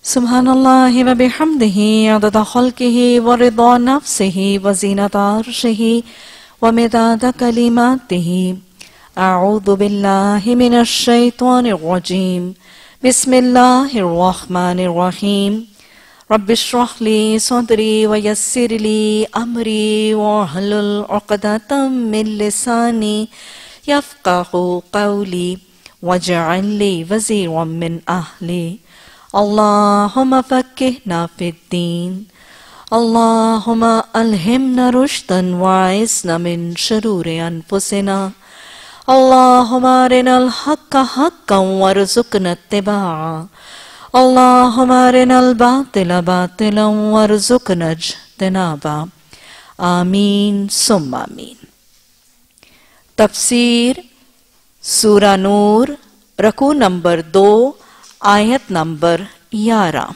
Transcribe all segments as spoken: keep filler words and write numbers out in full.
Subhanallahi wa bihamdihi adada khalqihi wa rida nafsihi wa zinata arshihi wa midada kalimatihi. A'udhu billahi minash shaitanir rajim. Bismillahir rahmanir rahim. Rabbi shrah li sadri wa yassir li amri wa hlul 'uqdatam min lisani yafqahu qawli waj'al li waziran min ahli. Allahumma fakkihna fid-din. Allahumma alhimna rushdan wa isna min shururi anfusina. Allahumma arina al-haqqa haqqan warzuqna ittiba'a. Allahumma arina al-batila batilan warzuqna ijtinaba. Ameen summa ameen. Tafseer Surah Noor रकू number दो आयत number ग्यारह।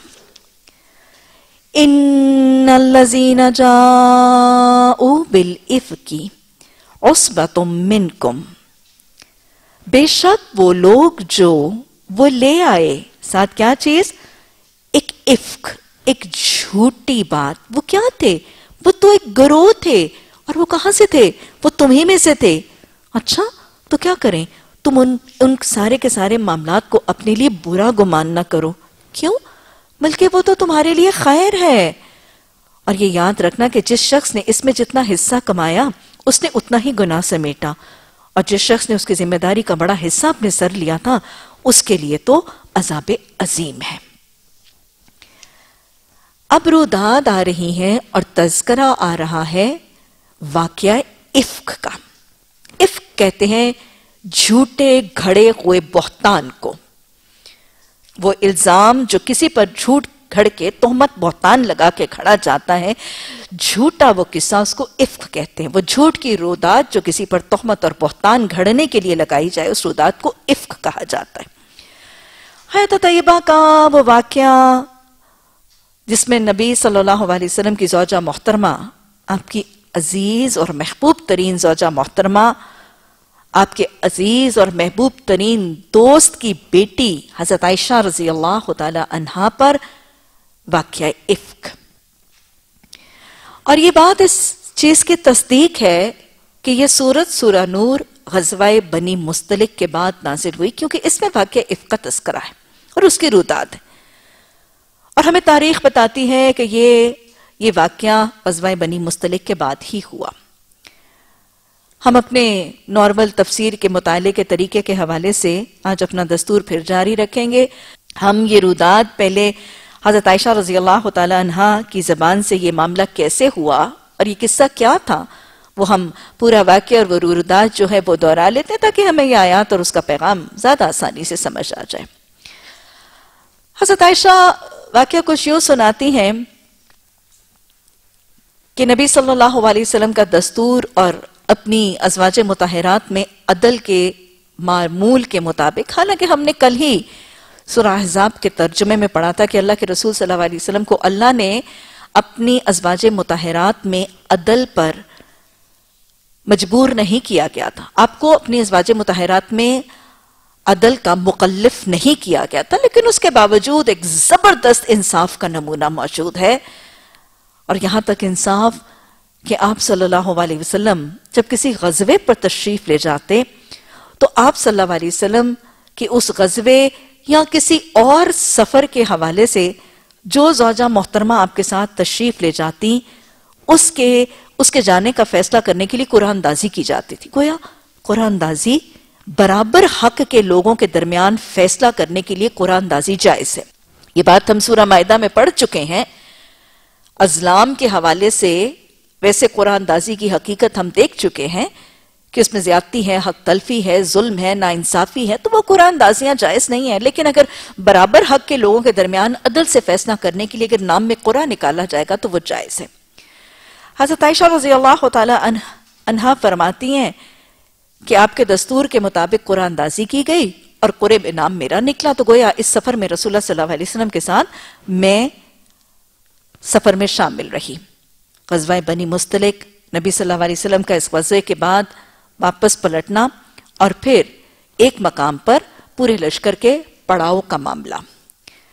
इन्नल्लज़ीना जाऊ bill इफ़्की उस्बतुम मिनकुम। बेशक वो लोग जो वो ले आए साथ क्या चीज, एक इफ्क, एक झूठी बात। वो क्या थे? वो तो एक गिरोह थे। और वो कहां से थे? वो तुम्ही में से थे। अच्छा, तो क्या करें? तुम उन उन सारे के सारे मामलात को अपने लिए बुरा गुमान ना करो। क्यों? बल्कि वो तो तुम्हारे लिए खैर है। और ये याद रखना कि जिस शख्स ने इसमें जितना हिस्सा कमाया उसने उतना ही गुनाह समेटा, और जिस शख्स ने उसकी जिम्मेदारी का बड़ा हिस्सा अपने सर लिया था उसके लिए तो अजाब अजीम है। अब रुदाद आ रही है और तज़किरा आ रहा है वाक़या इफ्क का। इफ्क कहते हैं झूठे घड़े हुए बहतान को। वो इल्जाम जो किसी पर झूठ घड़ के तोहमत बहतान लगा के खड़ा जाता है, झूठा वो किस्सा, उसको इफ्क कहते हैं। वो झूठ की रोदात जो किसी पर तोहमत और बहतान घड़ने के लिए लगाई जाए, उस रोदात को इफ्क कहा जाता है। हयात तय्यबा का वो वाकया जिसमें नबी सल्लल्लाहु अलैहि वसल्लम की ज़ौजा मोहतरमा, आपकी अजीज और महबूब तरीन ज़ौजा मोहतरमा, आपके अजीज और महबूब तरीन दोस्त की बेटी हजरत आयशा रजी अल्लाह तआला अन्हा पर वाक़या इफ्क। और ये बात इस चीज की तस्दीक है कि यह सूरत सूरह नूर ग़ज़वाए बनी मुस्तलिक के बाद नाजिल हुई, क्योंकि इसमें वाक़या इफ्क का तज़किरा है और उसकी रुदात है। और हमें तारीख बताती है कि ये ये वाक़या ग़ज़वाए बनी मुस्तलिक के बाद ही हुआ। हम अपने नॉर्मल तफसीर के मुताले के तरीके के हवाले से आज अपना दस्तूर फिर जारी रखेंगे। हम ये रुदात पहले हज़रत आयशा रज़ी अल्लाह तआला अन्हा की ज़बान से ये मामला कैसे हुआ और ये किस्सा क्या था, वो हम पूरा वाक़या और वो रुदात जो है वो दोहरा लेते हैं ताकि हमें ये आयात और उसका पैगाम ज़्यादा आसानी से समझ आ जाए। हज़रत आयशा वाक़या कुछ यूँ सुनाती हैं कि नबी सल्लल्लाहु अलैहि वसल्लम का दस्तूर और अपनी अज़वाज मुताहरात में अदल के मामूल के मुताबिक, हालांकि हमने कल ही सूरह अहज़ाब के तर्जुमे में पढ़ा था कि अल्लाह के रसूल सल्लल्लाहु अलैहि वसल्लम को अल्लाह ने अपनी अज़वाज मुताहरात में अदल पर मजबूर नहीं किया गया था। आपको अपनी अज़वाज मुताहरात में अदल का मुकल्लिफ नहीं किया गया था, लेकिन उसके बावजूद एक जबरदस्त इंसाफ का नमूना मौजूद है। और यहां तक इंसाफ कि आप सल्लल्लाहु अलैहि वसल्लम जब किसी गज़वे पर तशरीफ ले जाते तो आप सल्लल्लाहु अलैहि वसल्लम की उस गज़वे या किसी और सफर के हवाले से जो ज़ौजा मोहतरमा आपके साथ तशरीफ ले जाती, उसके उसके जाने का फैसला करने के लिए कुरानदाजी की जाती थी। गोया कुरानदाजी बराबर हक के लोगों के दरमियान फैसला करने के लिए कुरानदाजी जायज है। ये बात हम सूरह माइदा में पढ़ चुके हैं। अज़लाम के हवाले से वैसे कुरानदाजी की हकीकत हम देख चुके हैं कि उसमें ज्यादती है, हक तलफी है, जुल्म है, नाइंसाफी है, तो वो कुरानदाजियां जायज नहीं है। लेकिन अगर बराबर हक के लोगों के दरमियान अदल से फैसला करने के लिए अगर नाम में कुरान निकाला जाएगा तो वो जायज है। हज़रत आयशा रज़ी अल्लाह तआला अन्हा फरमाती हैं कि आपके दस्तूर के मुताबिक कुरानदाजी की गई और कुरब इनाम मेरा निकला। तो गोया इस सफर में रसूलुल्लाह सल्लल्लाहु अलैहि वसल्लम के साथ मैं सफर में शामिल रही। ग़ज़वाए बनी मुस्तलिक, नबी सल्लल्लाहु अलैहि वसल्लम का इस ग़ज़वे के बाद वापस पलटना और फिर एक मकाम पर पूरे लश्कर के पड़ाव का मामला।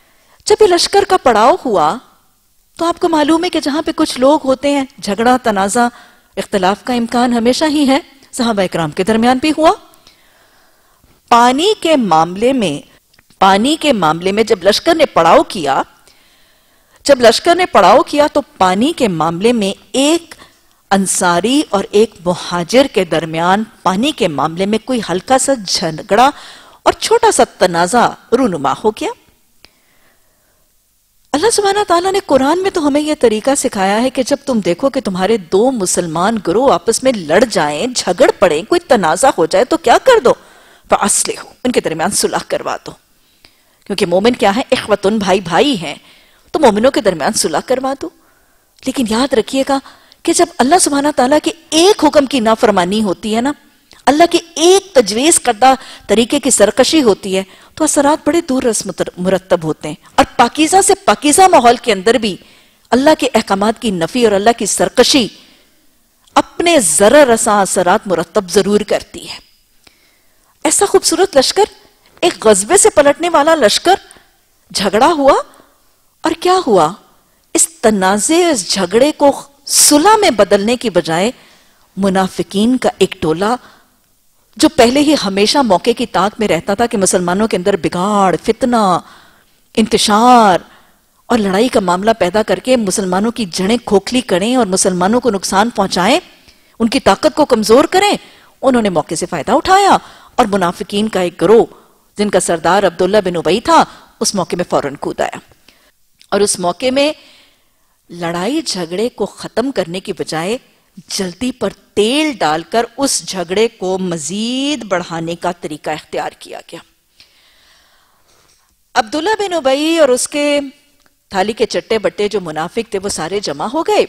جب یہ لشکر کا پڑاؤ ہوا تو آپ کو معلوم ہے کہ جہاں پہ کچھ لوگ ہوتے ہیں جھگڑا تنازع اختلاف کا امکان ہمیشہ ہی ہے، صحابہ اکرام کے درمیان بھی ہوا۔ پانی کے معاملے میں پانی کے معاملے میں جب لشکر نے پڑاؤ کیا جب لشکر نے پڑاؤ کیا تو پانی کے معاملے میں ایک انصاری اور ایک مہاجر کے درمیان پانی کے معاملے میں کوئی ہلکا سا جھگڑا اور چھوٹا سا تنازع رونما ہو گیا۔ اللہ سبحانہ تعالیٰ نے قرآن میں تو ہمیں یہ طریقہ سکھایا ہے کہ جب تم دیکھو کہ تمہارے دو مسلمان گروہ آپس میں لڑ جائیں، جھگڑ پڑیں، کوئی تنازع ہو جائے تو کیا کر دو؟ فَأَصْلِحُوا، ان کے درمیان صلح کروا دو، کیونکہ مومن کیا ہے؟ اخوتن، بھائی بھائی ہیں، تو مومنوں کے درمیان صلح کروا دو۔ لیکن یاد رکھیے گا کہ جب اللہ سبحانہ تعالیٰ کے ایک حکم کی نافرمانی ہوتی ہے نا، اللہ کے ایک تجویز کردہ طریقے کی سرکشی ہوتی ہے تو اثرات بڑے دور رس مرتب ہوتے ہیں، اور پاکیزہ سے پاکیزہ ماحول کے اندر بھی اللہ کے احکامات کی نفی اور اللہ کی سرکشی اپنے ضرر رساں اثرات مرتب ضرور کرتی ہے۔ ایسا خوبصورت لشکر، ایک غزبے سے پلٹنے والا لشکر، جھگڑا ہوا، اور کیا ہوا؟ اس تنازع اس جھگڑے کو صلح میں بدلنے کی بجائے منافقین کا ایک ٹولہ جو پہلے ہی ہمیشہ موقع کی طاق میں رہتا تھا کہ مسلمانوں کے اندر بگاڑ، فتنہ، انتشار اور لڑائی کا معاملہ پیدا کر کے مسلمانوں کی جڑیں کھوکھلی کریں اور مسلمانوں کو نقصان پہنچائیں، ان کی طاقت کو کمزور کریں، انہوں نے موقع سے فائدہ اٹھایا اور منافقین کا ایک گروہ جن کا سردار عبداللہ بن ابی تھا اس موقع میں فوراً کود آیا، اور اس موقع میں لڑائی جھگڑے کو ختم کرنے کی بجائے جلدی پر تیل ڈال کر اس جھگڑے کو مزید بڑھانے کا طریقہ اختیار کیا گیا۔ عبداللہ بن ابی اور اس کے تھالی کے چٹے بٹے جو منافق تھے وہ سارے جمع ہو گئے،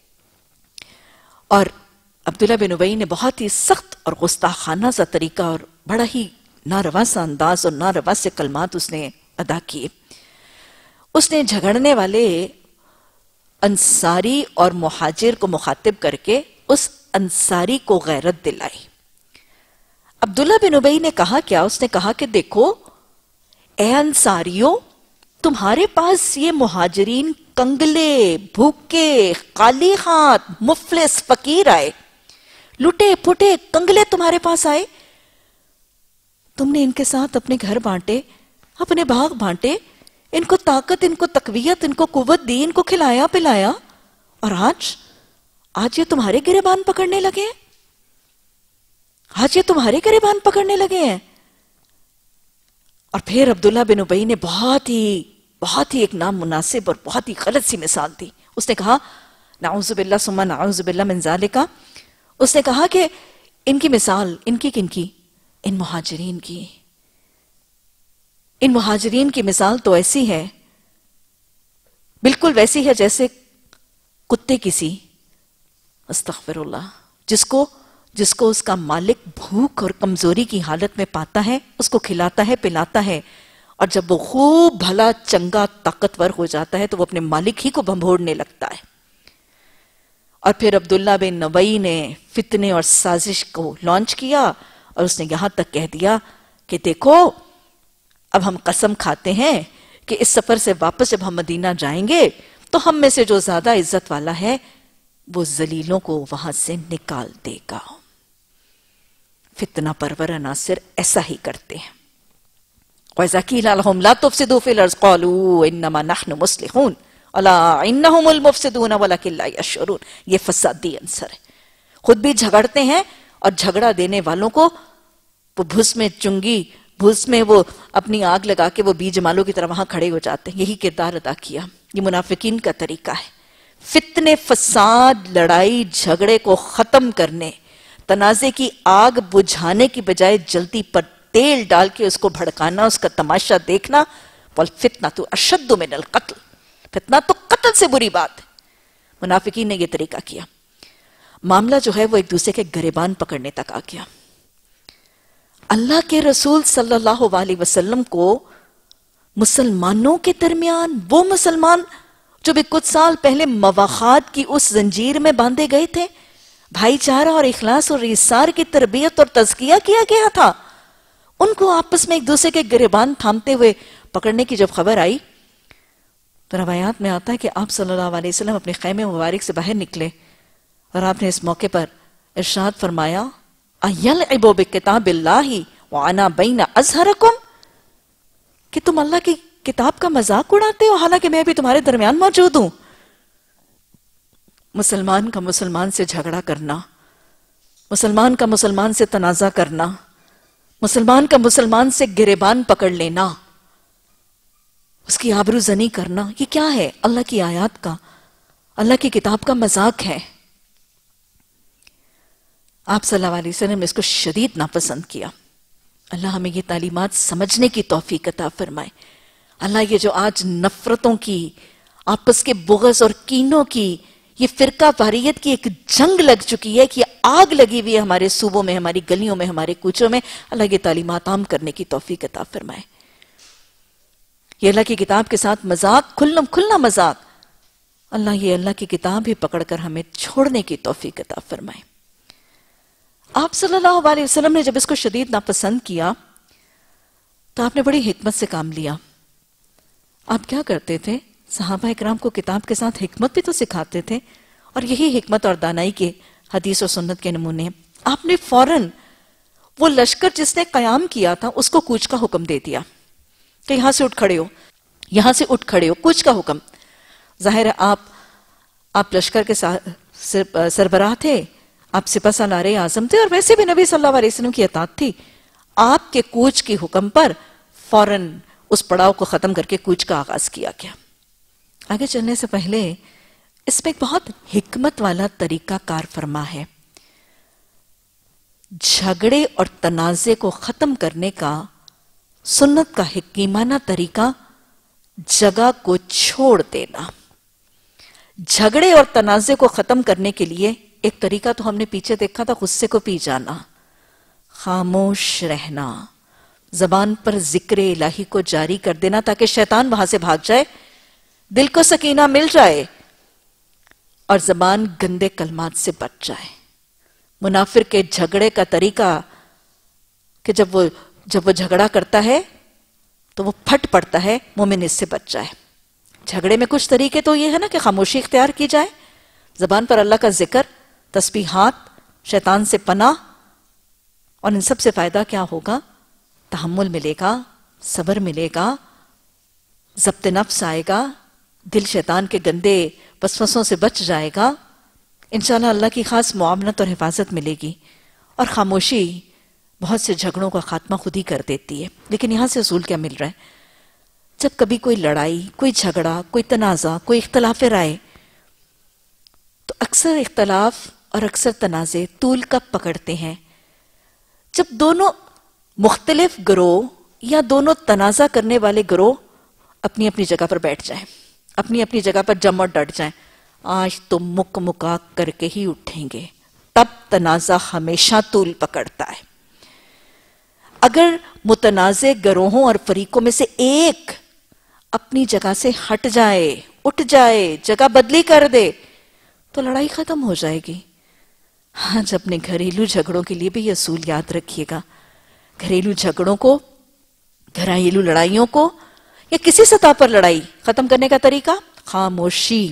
اور عبداللہ بن ابی نے بہت ہی سخت اور گستاخانہ سا طریقہ اور بڑا ہی ناروا سا انداز اور ناروا سے کلمات اس نے ادا کیے۔ اس نے جھگڑنے والے انصاری اور مہاجر کو مخاطب کر کے اس انصاری کو غیرت دلائی۔ عبداللہ بن ابی نے کہا کیا؟ اس نے کہا کہ دیکھو اے انصاریوں، تمہارے پاس یہ مہاجرین کنگلے، بھوکے، خالی ہاتھ، مفلس، فقیر آئے، لٹے پھٹے کنگلے تمہارے پاس آئے، تم نے ان کے ساتھ اپنے گھر بانٹے، اپنے باغ بانٹے، ان کو طاقت، ان کو تقویت، ان کو قوت دی، ان کو کھلایا پلایا، اور آج آج یہ تمہارے گریبان پکڑنے لگے ہیں، آج یہ تمہارے گریبان پکڑنے لگے ہیں۔ اور پھر عبداللہ بن ابی نے بہت ہی بہت ہی ایک نامناسب اور بہت ہی غلط سی مثال دی۔ اس نے کہا نعوذ باللہ ثم نعوذ باللہ من ذالک، اس نے کہا کہ ان کی مثال، ان کی کن کی؟ ان مہاجرین کی۔ ان مہاجرین کی مثال تو ایسی ہے، بالکل ویسی ہے جیسے کتے کسی، استغفر اللہ، جس کو جس کو اس کا مالک بھوک اور کمزوری کی حالت میں پاتا ہے، اس کو کھلاتا ہے پلاتا ہے، اور جب وہ خوب بھلا چنگا طاقتور ہو جاتا ہے تو وہ اپنے مالک ہی کو بھنبھوڑنے لگتا ہے۔ اور پھر عبداللہ بن ابی نے فتنے اور سازش کو لانچ کیا، اور اس نے یہاں تک کہہ دیا کہ دیکھو اب ہم قسم کھاتے ہیں کہ اس سفر سے واپس جب ہم مدینہ جائیں گے تو ہم میں سے جو زیادہ عزت والا ہے وہ ذلیلوں کو وہاں سے نکال دے گا۔ فتنہ پرور عناصر ایسا ہی کرتے ہیں۔ وَإِذَا قِيلَ لَهُمْ لَا تُفْسِدُوا فِي الْأَرْضِ قَالُوا إِنَّمَا نَحْنُ مُصْلِحُونَ أَلَا إِنَّهُمُ الْمُفْسِدُونَ وَلَكِنْ لَا يَشْعُرُونَ، یہ فسادی عنصر ہے، خود بھی جھگڑتے ہیں اور جھگڑا دینے والوں کو وہ بھس میں چنگی، بھس میں وہ اپنی آگ لگا کے وہ بیج مالوں کی طرح وہاں کھڑے ہو جاتے ہیں۔ یہی کردار ادا کیا، یہ منافقین کا طریقہ ہے، فتنے، فساد، لڑائی جھگڑے کو ختم کرنے، تنازع کی آگ بجھانے کی بجائے جلدی پر تیل ڈال کے اس کو بھڑکانا، اس کا تماشا دیکھنا۔ وَالْفِتْنَةُ أَشَدُّ مِنَ الْقَتْلِ، فتنہ تو قتل سے بری بات ہے۔ منافقین نے یہ طریقہ کیا، معاملہ جو ہے وہ ایک دوسرے کے گریبان پکڑنے تک آ گیا۔ اللہ کے رسول صلی اللہ علیہ وسلم کو مسلمانوں کے درمیان، وہ مسلمان جو بھی کچھ سال پہلے مواخات کی اس زنجیر میں باندھے گئے تھے، بھائی چارہ اور اخلاص اور ایثار کی تربیت اور تزکیہ کیا گیا تھا، ان کو آپس میں ایک دوسرے کے گریبان تھامتے ہوئے پکڑنے کی جب خبر آئی تو روایات میں آتا ہے کہ آپ صلی اللہ علیہ وسلم اپنے خیمے مبارک سے باہر نکلے اور آپ نے اس موقع پر ارشاد فرمایا اَيَلْعِبُ بِكِتَابِ اللَّهِ وَأَنَا بَيْنَ أَزْهَرَكُمْ کہ تم اللہ کی کتاب کا مذاق اڑاتے ہو حالانکہ میں بھی تمہارے درمیان موجود ہوں. مسلمان کا مسلمان سے جھگڑا کرنا، مسلمان کا مسلمان سے تنازع کرنا، مسلمان کا مسلمان سے گریبان پکڑ لینا، اس کی آبرو زنی کرنا، یہ کیا ہے؟ اللہ کی آیات کا، اللہ کی کتاب کا مذاق ہے. آپ صلی اللہ علیہ وسلم نے اس کو شدید ناپسند کیا. اللہ ہمیں یہ تعلیمات سمجھنے کی توفیق عطا فرمائے. اللہ یہ جو آج نفرتوں کی، آپس کے بغض اور کینوں کی، یہ فرقہ واریت کی ایک جنگ لگ چکی ہے، کہ آگ لگی ہوئی ہے ہمارے صوبوں میں، ہماری گلیوں میں، ہمارے کوچوں میں، اللہ یہ تعلیمات عام کرنے کی توفیق عطا فرمائے. یہ اللہ کی کتاب کے ساتھ مذاق، کھلم کھلنا مذاق، اللہ یہ اللہ کی کتاب ہی پکڑ کر ہمیں چھوڑنے کی توفیق عطا فرمائے. آپ صلی اللہ علیہ وسلم نے جب اس کو شدید ناپسند کیا تو آپ نے بڑی حکمت سے کام لیا. آپ کیا کرتے تھے؟ صحابہ اکرام کو کتاب کے ساتھ حکمت بھی تو سکھاتے تھے، اور یہی حکمت اور دانائی کے حدیث و سنت کے نمونے. آپ نے فوراً وہ لشکر جس نے قیام کیا تھا اس کو کوچ کا حکم دے دیا کہ یہاں سے اٹھ کھڑے ہو، یہاں سے اٹھ کھڑے ہو، کوچ کا حکم. ظاہر ہے آپ آپ لشکر کے سربراہ تھے، آپ سپہ سالار اعظم تھے، اور ویسے بھی نبی صلی اللہ علیہ وسلم کی اطاعت تھی. آپ کے کوچ کے حکم پر فوراً اس پڑاؤ کو ختم کر کے کوچ کا آغاز کیا گیا. آگے چلنے سے پہلے اس میں ایک بہت حکمت والا طریقہ کار فرما ہے. جھگڑے اور تنازع کو ختم کرنے کا سنت کا حکیمانہ طریقہ جگہ کو چھوڑ دینا. جھگڑے اور تنازع کو ختم کرنے کے لیے ایک طریقہ تو ہم نے پیچھے دیکھا تھا، غصے کو پی جانا، خاموش رہنا، زبان پر ذکر الہی کو جاری کر دینا تاکہ شیطان وہاں سے بھاگ جائے، دل کو سکینہ مل جائے اور زبان گندے کلمات سے بچ جائے. منافق کے جھگڑے کا طریقہ کہ جب وہ جب وہ جھگڑا کرتا ہے تو وہ پھٹ پڑتا ہے، مومن اس سے بچ جائے. جھگڑے میں کچھ طریقے تو یہ ہے نا کہ خاموشی اختیار کی جائے، زبان پر اللہ کا ذکر، تسبیحات، شیطان سے پناہ، اور ان سب سے فائدہ کیا ہوگا؟ تحمل ملے گا، صبر ملے گا، ضبط نفس آئے گا، دل شیطان کے گندے وسوسوں سے بچ جائے گا، انشاءاللہ اللہ کی خاص معاونت اور حفاظت ملے گی. اور خاموشی بہت سے جھگڑوں کا خاتمہ خود ہی کر دیتی ہے. لیکن یہاں سے اصول کیا مل رہا ہے؟ جب کبھی کوئی لڑائی، کوئی جھگڑا، کوئی تنازع، کوئی اختلاف رائے، تو اکثر اختلاف اور اکثر تنازع طول کب پکڑتے ہیں؟ جب دونوں مختلف گروہ یا دونوں تنازع کرنے والے گروہ اپنی اپنی جگہ پر بیٹھ جائیں، اپنی اپنی جگہ پر جم اور ڈٹ جائیں. آج تو مک مکا کر کے ہی اٹھیں گے، تب تنازع ہمیشہ طول پکڑتا ہے. اگر متنازع گروہوں اور فریقوں میں سے ایک اپنی جگہ سے ہٹ جائے، اٹھ جائے، جگہ بدلی کر دے، تو لڑائی ختم ہو جائے گی. آج اپنے گھریلو جھگڑوں کے لیے بھی یہ اصول یاد رکھیے گا. گھریلو جھگڑوں کو، گھریلو لڑائیوں کو، یا کسی سطح پر لڑائی ختم کرنے کا طریقہ خاموشی،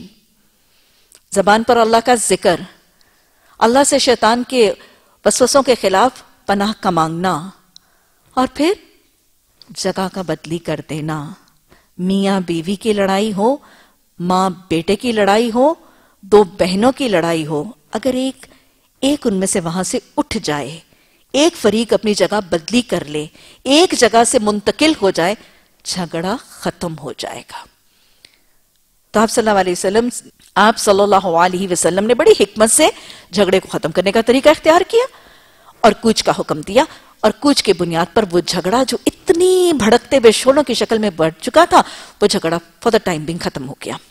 زبان پر اللہ کا ذکر، اللہ سے شیطان کے وسوسوں کے خلاف پناہ کا مانگنا، اور پھر جگہ کا بدلی کر دینا. میاں بیوی کی لڑائی ہو، ماں بیٹے کی لڑائی ہو، دو بہنوں کی لڑائی ہو، اگر ایک ایک ان میں سے وہاں سے اٹھ جائے، ایک فریق اپنی جگہ بدلی کر لے، ایک جگہ سے منتقل ہو جائے، جھگڑا ختم ہو جائے گا. تو آپ صلی اللہ علیہ وسلم آپ صلی اللہ علیہ وسلم نے بڑی حکمت سے جھگڑے کو ختم کرنے کا طریقہ اختیار کیا اور کوچ کا حکم دیا. اور کوچ کے بنیاد پر وہ جھگڑا جو اتنی بھڑکتے بے شولوں کی شکل میں بڑھ چکا تھا، وہ جھگڑا فور دا ٹائم بینگ ختم ہو گیا.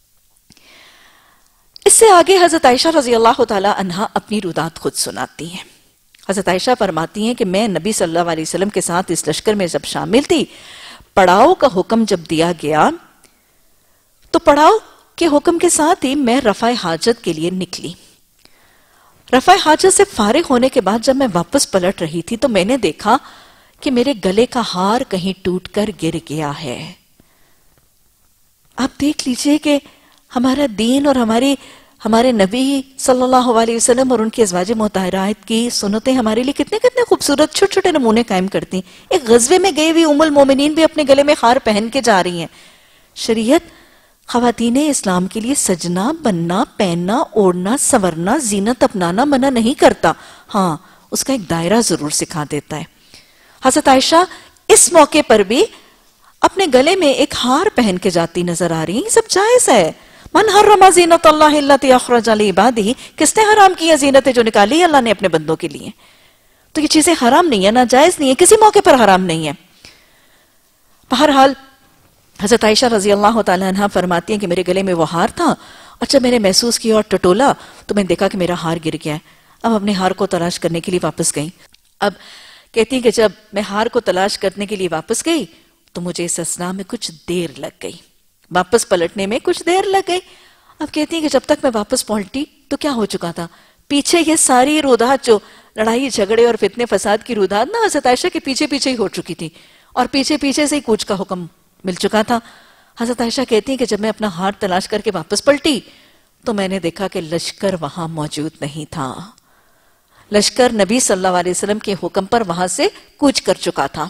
اس سے آگے حضرت عائشہ رضی اللہ تعالی عنہا اپنی رودات خود سناتی ہیں. حضرت عائشہ فرماتی ہیں کہ میں نبی صلی اللہ علیہ وسلم کے ساتھ اس لشکر میں جب شامل تھی، پڑاؤ کا حکم جب دیا گیا تو پڑاؤ کے حکم کے ساتھ ہی میں رفع حاجت کے لیے نکلی. رفع حاجت سے فارغ ہونے کے بعد جب میں واپس پلٹ رہی تھی تو میں نے دیکھا کہ میرے گلے کا ہار کہیں ٹوٹ کر گر گیا ہے. آپ دیکھ لیجئے کہ ہمارا دین اور ہماری ہمارے نبی صلی اللہ علیہ وسلم اور ان کی ازواج مطہرات کی سنتیں ہمارے لیے کتنے کتنے خوبصورت چھوٹے چھوٹے نمونے قائم کرتی ہیں. ایک غزوے میں گئی ہوئی ام المومنین بھی اپنے گلے میں ہار پہن کے جا رہی ہیں. شریعت خواتین اسلام کے لیے سجنا، بننا، پہننا، اوڑھنا، سورنا، زینت اپنانا منع نہیں کرتا، ہاں اس کا ایک دائرہ ضرور سکھا دیتا ہے. حضرت عائشہ اس موقع پر بھی اپنے گلے میں ایک ہار پہن کے جاتی نظر آ رہی ہیں. یہ سب جائز ہے. من حرم زینت اللہ التی اخرج لعبادہ، کس نے حرام کیا زینتیں جو نکالی اللہ نے اپنے بندوں کے لیے؟ تو یہ چیزیں حرام نہیں ہیں، ناجائز نہیں ہیں، کسی موقع پر حرام نہیں ہے. بہرحال حضرت عائشہ رضی اللہ تعالیٰ عنہ فرماتی ہیں کہ میرے گلے میں وہ ہار تھا اور جب میں نے محسوس کیا اور ٹٹولا تو میں نے دیکھا کہ میرا ہار گر گیا ہے. اب اپنے ہار کو تلاش کرنے کے لیے واپس گئی. اب کہتی ہیں کہ جب میں ہار کو تلاش کرنے کے لیے واپس گئی تو مجھے اس اثناء میں کچھ دیر لگ گئی، واپس پلٹنے میں کچھ دیر لگ گئی. اب کہتی ہیں کہ جب تک میں واپس پلٹی تو کیا ہو چکا تھا، پیچھے یہ ساری رودات جو لڑائی جھگڑے اور فتنے فساد کی رودات نا حضرت عائشہ کے پیچھے پیچھے ہی ہو چکی تھی اور پیچھے پیچھے سے ہی کوچ کا حکم مل چکا تھا. حضرت عائشہ کہتی ہیں کہ جب میں اپنا ہار تلاش کر کے واپس پلٹی تو میں نے دیکھا کہ لشکر وہاں موجود نہیں تھا. لشکر نبی صلی اللہ علیہ وسلم کے حکم پر وہاں سے کوچ کر چکا تھا.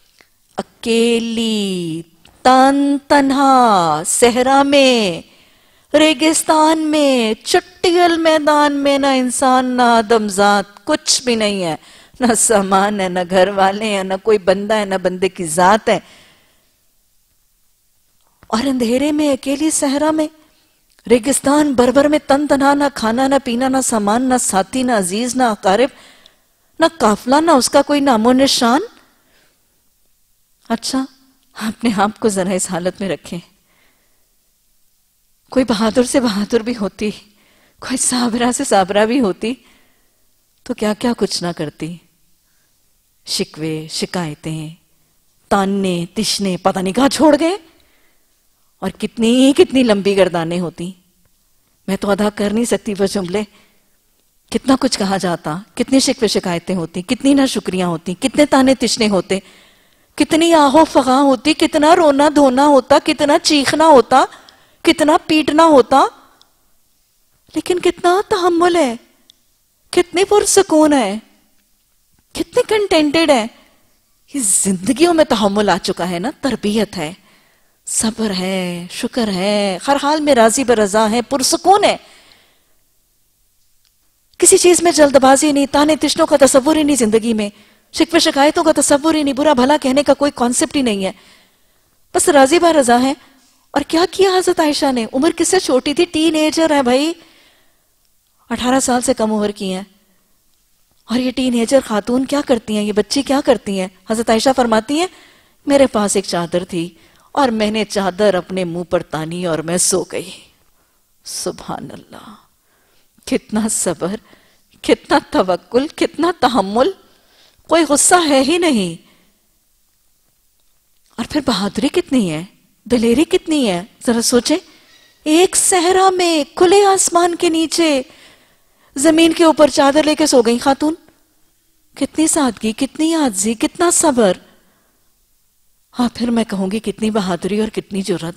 اکیلی تن تنہا صحرا میں، ریگستان میں، چٹیل میدان میں، نہ انسان نہ آدم ذات، کچھ بھی نہیں ہے، نہ سامان ہے، نہ گھر والے ہیں، نہ کوئی بندہ ہے، نہ بندے کی ذات ہے. اور اندھیرے میں اکیلی صحرا میں، ریگستان بربر میں، تن تنہا، نہ کھانا نہ پینا، نہ سامان، نہ ساتھی، نہ عزیز، نہ اقارب، نہ قافلہ، نہ اس کا کوئی نام و نشان. اچھا اپنے آپ کو ذرا اس حالت میں رکھیں. کوئی بہادر سے بہادر بھی ہوتی، کوئی صابرہ سے صابرہ بھی ہوتی تو کیا کیا کچھ نہ کرتی. شکوے، شکایتیں، تاننے، تشنے پتہ نہیں کہاں چھوڑ گئے، اور کتنی کتنی لمبی گردانیں ہوتی. میں تو ادا کر نہیں سکتی وہ جملے. کتنا کچھ کہا جاتا، کتنی شکوے شکایتیں ہوتی، کتنی نہ شکریاں ہوتی، کتنے تانے تشنے ہوتے، کتنی آہو فغاں ہوتی، کتنا رونا دھونا ہوتا، کتنا چیخنا ہوتا، کتنا پیٹنا ہوتا. لیکن کتنا تحمل ہے، کتنے پرسکون ہے، کتنے کنٹینٹڈ ہے. یہ زندگیوں میں تحمل آ چکا ہے نا، تربیت ہے، صبر ہے، شکر ہے، ہر حال میں راضی برضا ہے، پرسکون ہے. کسی چیز میں جلد بازی نہیں، تانے تشنوں کا تصور ہی نہیں زندگی میں، شکوے شکایتوں کا تصور ہی نہیں، برا بھلا کہنے کا کوئی کانسیپٹ ہی نہیں ہے، بس راضی برضا ہے. اور کیا کیا حضرت عائشہ نے؟ عمر کس سے چھوٹی تھی، ٹین ایجر ہے بھائی، اٹھارہ سال سے کم عمر کی ہیں. اور یہ ٹین ایجر خاتون کیا کرتی ہیں، یہ بچی کیا کرتی ہیں؟ حضرت عائشہ فرماتی ہیں میرے پاس ایک چادر تھی اور میں نے چادر اپنے منہ پر تانی اور میں سو گئی. سبحان اللہ، کتنا صبر، کتنا توکل، کتنا تحمل، کوئی غصہ ہے ہی نہیں. اور پھر بہادری کتنی ہے، دلیری کتنی ہے، ذرا سوچیں. ایک صحرا میں، کھلے آسمان کے نیچے، زمین کے اوپر چادر لے کے سو گئی خاتون. کتنی سادگی، کتنی عاجزی، کتنا صبر. ہاں پھر میں کہوں گی کتنی بہادری اور کتنی جرات.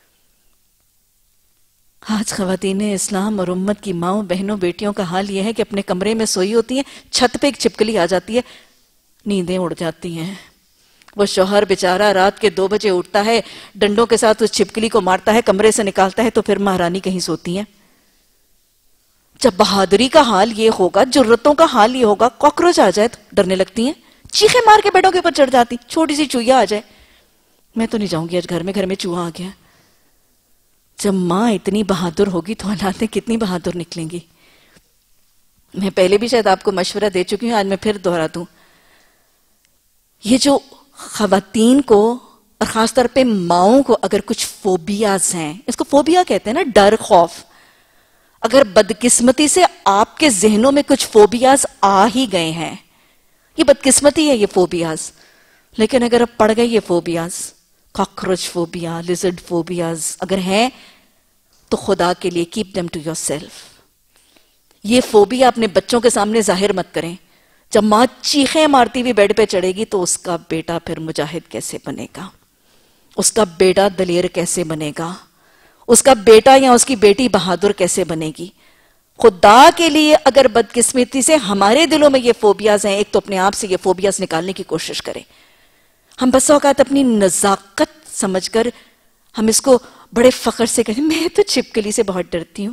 آج خواتین اسلام اور امت کی ماؤں، بہنوں، بیٹیوں کا حال یہ ہے کہ اپنے کمرے میں سوئی ہوتی ہیں، چھت پہ ایک چھپکلی آ جاتی ہے، نیندیں اڑ جاتی ہیں. وہ شوہر بیچارہ رات کے دو بجے اٹھتا ہے، ڈنڈوں کے ساتھ اس چھپکلی کو مارتا ہے، کمرے سے نکالتا ہے، تو پھر مہارانی کہیں سوتی ہیں. جب بہادری کا حال یہ ہوگا، جرتوں کا حال یہ ہوگا، کاکروچ آ جائے تو ڈرنے لگتی ہیں، چیخیں مار کے بیڈوں کے اوپر چڑھ جاتی، چھوٹی سی چوہیا آ جائے، میں تو نہیں جاؤں گی آج گھر میں، گھر میں چوہا آ گیا. جب ماں اتنی بہادر ہوگی تو اولادیں کتنی بہادر نکلیں گی. میں پہلے بھی شاید آپ کو مشورہ دے چکی ہوں، آج میں پھر دہرا دوں. یہ جو خواتین کو اور خاص طور پہ ماؤں کو اگر کچھ فوبیاز ہیں، اس کو فوبیا کہتے ہیں نا، ڈر، خوف. اگر بدقسمتی سے آپ کے ذہنوں میں کچھ فوبیاز آ ہی گئے ہیں، یہ بدقسمتی ہے یہ فوبیاز. لیکن اگر اب پڑ گئے یہ phobias, cockroach phobia, lizard phobias اگر ہیں تو خدا کے لیے keep them to yourself. یہ فوبیا اپنے بچوں کے سامنے ظاہر مت کریں. جب ماں چیخیں مارتی ہوئی بیڈ پہ چڑھے گی تو اس کا بیٹا پھر مجاہد کیسے بنے گا، اس کا بیٹا دلیر کیسے بنے گا، اس کا بیٹا یا اس کی بیٹی بہادر کیسے بنے گی؟ خدا کے لیے اگر بدقسمتی سے ہمارے دلوں میں یہ فوبیاز ہیں، ایک تو اپنے آپ سے یہ فوبیاز نکالنے کی کوشش کریں. ہم بس اوقات اپنی نزاکت سمجھ کر ہم اس کو بڑے فخر سے کہتے ہیں میں تو چھپکلی سے بہت ڈرتی ہوں.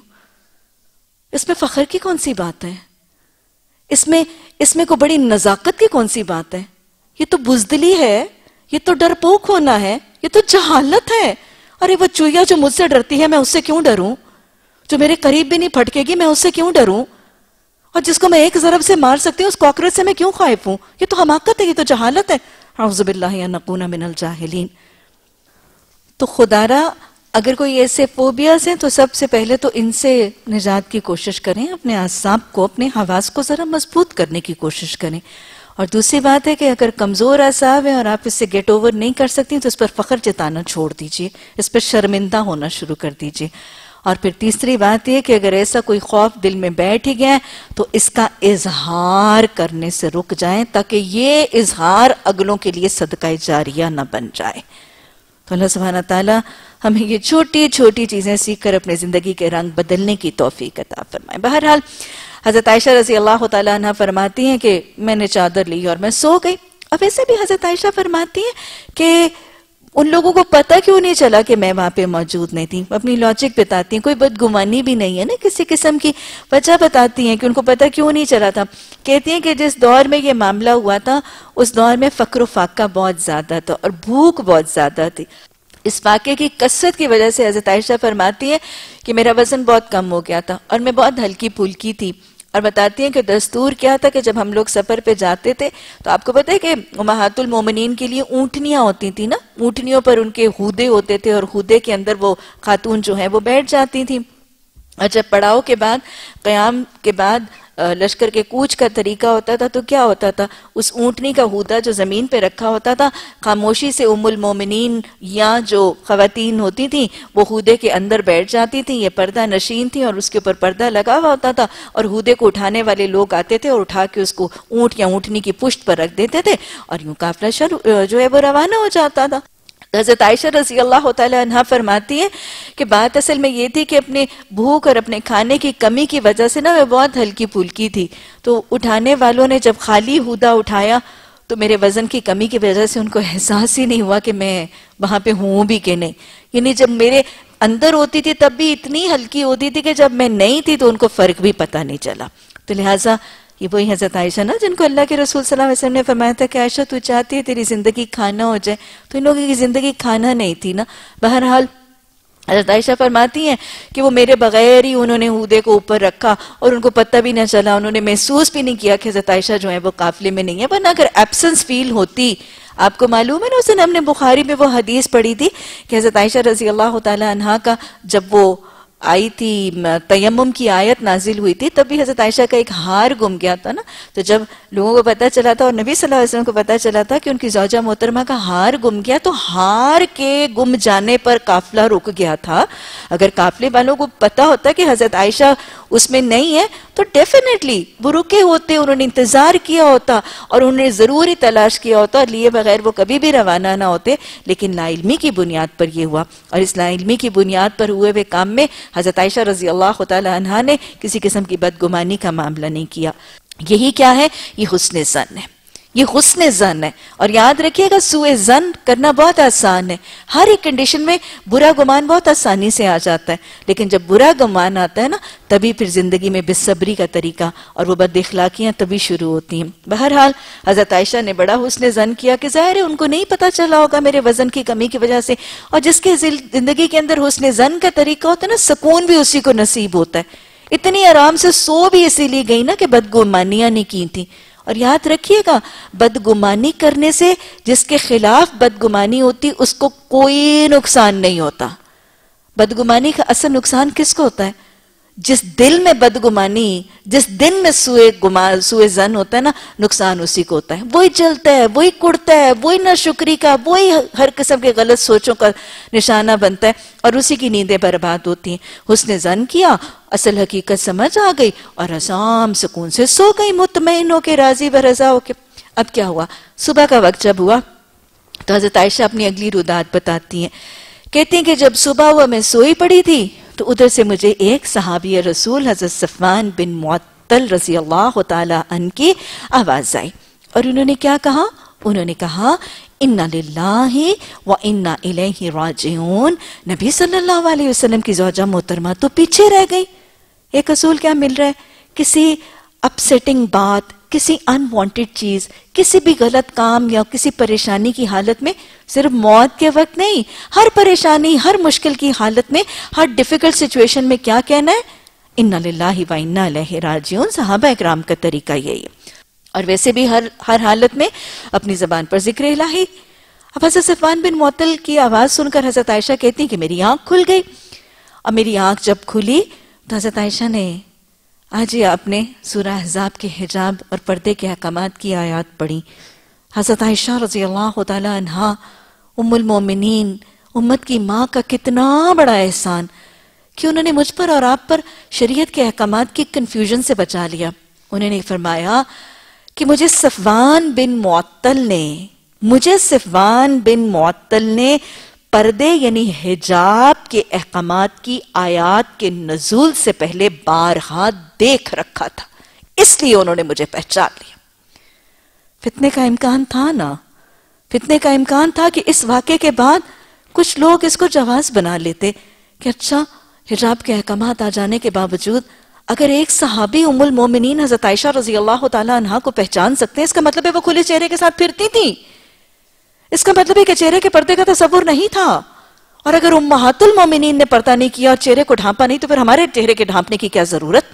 اس میں فخر کی کون سی بات ہے؟ اس میں اس میں کوئی بڑی نزاکت کی کون سی بات ہے؟ یہ تو بزدلی ہے، یہ تو ڈرپوک ہونا ہے، یہ تو جہالت ہے. ارے وہ چوہیا جو مجھ سے ڈرتی ہے میں اس سے کیوں ڈروں؟ جو میرے قریب بھی نہیں پھٹکے گی میں اس سے کیوں ڈروں؟ اور جس کو میں ایک ضرب سے مار سکتی ہوں اس کاکروچ سے میں کیوں خائف ہوں؟ یہ تو حماقت ہے، یہ تو جہالت ہے. اعوذ باللہ ان نکون من الجاہلین. تو خدا را اگر کوئی ایسے فوبیاز ہیں تو سب سے پہلے تو ان سے نجات کی کوشش کریں، اپنے اعصاب کو، اپنے حواس کو ذرا مضبوط کرنے کی کوشش کریں. اور دوسری بات ہے کہ اگر کمزور اعصاب ہیں اور آپ اس سے گیٹ اوور نہیں کر سکتی تو اس پر فخر جتانا چھوڑ دیجئے، اس پر شرمندہ ہونا شروع کر دیجئے. اور پھر تیسری بات یہ کہ اگر ایسا کوئی خوف دل میں بیٹھ ہی گیا تو اس کا اظہار کرنے سے رک جائیں تاکہ یہ اظہار اگلوں کے لیے صدقہ جاریہ نہ بن جائے. تو اللہ سبحانہ تعالیٰ ہمیں یہ چھوٹی چھوٹی چیزیں سیکھ کر اپنے زندگی کے رنگ بدلنے کی توفیق عطا فرمائے. بہرحال حضرت عائشہ رضی اللہ تعالیٰ عنہ فرماتی ہیں کہ میں نے چادر لی اور میں سو گئی. اب ایسے بھی حضرت عائشہ فرماتی ہیں کہ ان لوگوں کو پتہ کیوں نہیں چلا کہ میں وہاں پہ موجود نہیں تھی. اپنی لاجک بتاتی ہیں، کوئی بدگمانی بھی نہیں ہے نا، کسی قسم کی وجہ بتاتی ہیں کہ ان کو پتہ کیوں نہیں چلا تھا. کہتی ہیں کہ جس دور میں یہ معاملہ ہوا تھا اس دور میں فقر و فاقہ بہت زیادہ تھا اور بھوک بہت زیادہ تھی. اس واقعے کی کثرت کی وجہ سے حضرت عائشہ فرماتی ہے کہ میرا وزن بہت کم ہو گیا تھا اور میں بہت ہلکی پھلکی تھی. اور بتاتی ہیں کہ دستور کیا تھا کہ جب ہم لوگ سفر پہ جاتے تھے تو آپ کو پتہ ہے کہ امہات المومنین کے لیے اونٹنیاں ہوتی تھیں نا، اونٹنیوں پر ان کے ہودے ہوتے تھے اور ہودے کے اندر وہ خاتون جو ہیں وہ بیٹھ جاتی تھیں. اور جب پڑاؤ کے بعد قیام کے بعد لشکر کے کوچ کا طریقہ ہوتا تھا تو کیا ہوتا تھا، اس اونٹنی کا ہودہ جو زمین پہ رکھا ہوتا تھا خاموشی سے ام المومنین یا جو خواتین ہوتی تھیں وہ ہودے کے اندر بیٹھ جاتی تھیں. یہ پردہ نشین تھی اور اس کے اوپر پردہ لگا ہوا ہوتا تھا اور ہودے کو اٹھانے والے لوگ آتے تھے اور اٹھا کے اس کو اونٹ یا اونٹنی کی پشت پر رکھ دیتے تھے اور یوں قافلہ شروع جو ہے وہ روانہ ہو جاتا تھا. حضرت عائشہ رضی اللہ تعالی عنہا فرماتی ہے کہ بات اصل میں یہ تھی کہ اپنے بھوک اور اپنے کھانے کی کمی کی وجہ سے نا میں بہت ہلکی پھلکی تھی. تو اٹھانے والوں نے جب خالی ہودہ اٹھایا تو میرے وزن کی کمی کی وجہ سے ان کو احساس ہی نہیں ہوا کہ میں وہاں پہ ہوں بھی کہ نہیں. یعنی جب میرے اندر ہوتی تھی تب بھی اتنی ہلکی ہوتی تھی کہ جب میں نہیں تھی تو ان کو فرق بھی پتہ نہیں چلا. تو لہٰذا یہ وہی حضرت عائشہ نا جن کو اللہ کے رسول صلی اللہ علیہ وسلم نے فرمایا تھا کہ عائشہ تو چاہتی ہے تیری زندگی کھانا ہو جائے، تو ان لوگوں کی زندگی کھانا نہیں تھی نا. بہرحال حضرت عائشہ فرماتی ہیں کہ وہ میرے بغیر ہی انہوں نے ہودے کو اوپر رکھا اور ان کو پتہ بھی نہ چلا، انہوں نے محسوس بھی نہیں کیا کہ حضرت عائشہ جو ہے وہ قافلے میں نہیں ہے. ورنہ اگر ایبسنس فیل ہوتی، آپ کو معلوم ہے نا اس دن ہم نے بخاری میں وہ حدیث پڑھی تھی کہ حضرت عائشہ رضی اللہ تعالی عنہا کا جب وہ آئی تھی تیمم کی آیت نازل ہوئی تھی تب بھی حضرت عائشہ کا ایک ہار گم گیا تھا نا. تو جب لوگوں کو پتہ چلا تھا اور نبی صلی اللہ علیہ وسلم کو پتہ چلا تھا کہ ان کی زوجہ محترمہ کا ہار گم گیا تو ہار کے گم جانے پر قافلہ رک گیا تھا. اگر قافلے والوں کو پتہ ہوتا کہ حضرت عائشہ اس میں نہیں ہے تو ڈیفینیٹلی وہ رکے ہوتے، انہوں نے انتظار کیا ہوتا اور انہوں نے ضروری تلاش کیا ہوتا اور لیے بغیر وہ کبھی بھی روانہ نہ ہوتے. لیکن لا علمی کی بنیاد پر یہ ہوا اور اس لا علمی کی بنیاد پر ہوئے ہوئے کام میں حضرت عائشہ رضی اللہ تعالی عنہا نے کسی قسم کی بدگمانی کا معاملہ نہیں کیا. یہی کیا ہے؟ یہ حسن ظن ہے، یہ حسن ظن ہے. اور یاد رکھیے گا سوء ظن کرنا بہت آسان ہے، ہر ایک کنڈیشن میں برا گمان بہت آسانی سے آ جاتا ہے، لیکن جب برا گمان آتا ہے نا تبھی پھر زندگی میں بے صبری کا طریقہ اور وہ بد اخلاقیاں تبھی شروع ہوتی ہیں. بہرحال حضرت عائشہ نے بڑا حسن ظن کیا کہ ظاہر ہے ان کو نہیں پتہ چلا ہوگا میرے وزن کی کمی کی وجہ سے، اور جس کے زندگی کے اندر حسن ظن کا طریقہ ہوتا ہے نا سکون بھی اسی کو نصیب ہوتا ہے. اتنی آرام سے سو بھی اسی لیے گئی نا کہ بدگمانیاں نہیں کی تھیں. اور یاد رکھیے گا بدگمانی کرنے سے جس کے خلاف بدگمانی ہوتی اس کو کوئی نقصان نہیں ہوتا. بدگمانی کا اصل نقصان کس کو ہوتا ہے؟ جس دل میں بدگمانی، جس دل میں سوئے گمان سوئے ظن ہوتا ہے نا نقصان اسی کو ہوتا ہے. وہی جلتا ہے، وہی کڑتا ہے، وہی ناشکری کا، وہی ہر قسم کے غلط سوچوں کا نشانہ بنتا ہے اور اسی کی نیندیں برباد ہوتی ہیں. حسن ظن کیا، اصل حقیقت سمجھ آ گئی اور آرام سکون سے سو گئی مطمئن ہو کے، راضی و رضا ہو کے. اب کیا ہوا؟ صبح کا وقت جب ہوا تو حضرت عائشہ اپنی اگلی رودات بتاتی ہیں کہتی ہیں کہ جب صبح ہوا میں سوئی پڑی تھی تو ادھر سے مجھے ایک صحابی رسول حضرت صفوان بن معطل رضی اللہ تعالی عنہ کی آواز آئی، اور انہوں نے کیا کہا؟ انہوں نے کہا اِنَّا لِلَّهِ وَإِنَّا إِلَيْهِ راجعون۔ نبی صلی اللہ علیہ وسلم کی زوجہ محترمہ تو پیچھے رہ گئی۔ ایک اصول کیا مل رہا ہے؟ کسی اپسیٹنگ بات، کسی ان وانٹڈ چیز، کسی بھی غلط کام یا کسی پریشانی کی حالت میں، صرف موت کے وقت نہیں، ہر پریشانی، ہر مشکل کی حالت میں، ہر ڈیفیکلٹ سچویشن میں کیا کہنا ہے؟ اِنَّا لِلَّهِ وَإِنَّا إِلَيْهِ راجعون۔ صحابہ اکرام کا طریقہ یہی ہے، اور ویسے بھی ہر ہر حالت میں اپنی زبان پر ذکر الہی۔ اب حضرت صفوان بن معطل کی آواز سن کر حضرت عائشہ کہتی ہیں کہ میری آنکھ کھل گئی، اور میری آنکھ جب کھلی تو حضرت عائشہ نے آج یہ اپنے سورہ احزاب کے حجاب اور پردے کے احکامات کی آیات پڑھی۔ حضرت عائشہ رضی اللہ تعالی عنہا ام المومنین، امت کی ماں کا کتنا بڑا احسان کہ انہوں نے مجھ پر اور آپ پر شریعت کے احکامات کی کنفیوژن سے بچا لیا۔ انہوں نے فرمایا کہ مجھے صفوان بن معطل نے مجھے صفوان بن معطل نے پردے یعنی حجاب کے احکامات کی آیات کے نزول سے پہلے بارہا دیکھ رکھا تھا، اس لیے انہوں نے مجھے پہچان لیا۔ فتنے کا امکان تھا نا، فتنے کا امکان تھا کہ اس واقعے کے بعد کچھ لوگ اس کو جواز بنا لیتے کہ اچھا حجاب کے احکامات آ جانے کے باوجود اگر ایک صحابی ام المومنین حضرت عائشہ رضی اللہ تعالی عنہا کو پہچان سکتے ہیں، اس کا مطلب ہے وہ کھلے چہرے کے ساتھ پھرتی تھی، اس کا مطلب ہے کہ چہرے کے پردے کا تصور نہیں تھا، اور اگر امہات المومنین نے پردہ نہیں کیا اور چہرے کو ڈھانپا نہیں تو پھر ہمارے چہرے کے ڈھانپنے کی کیا ضرورت؟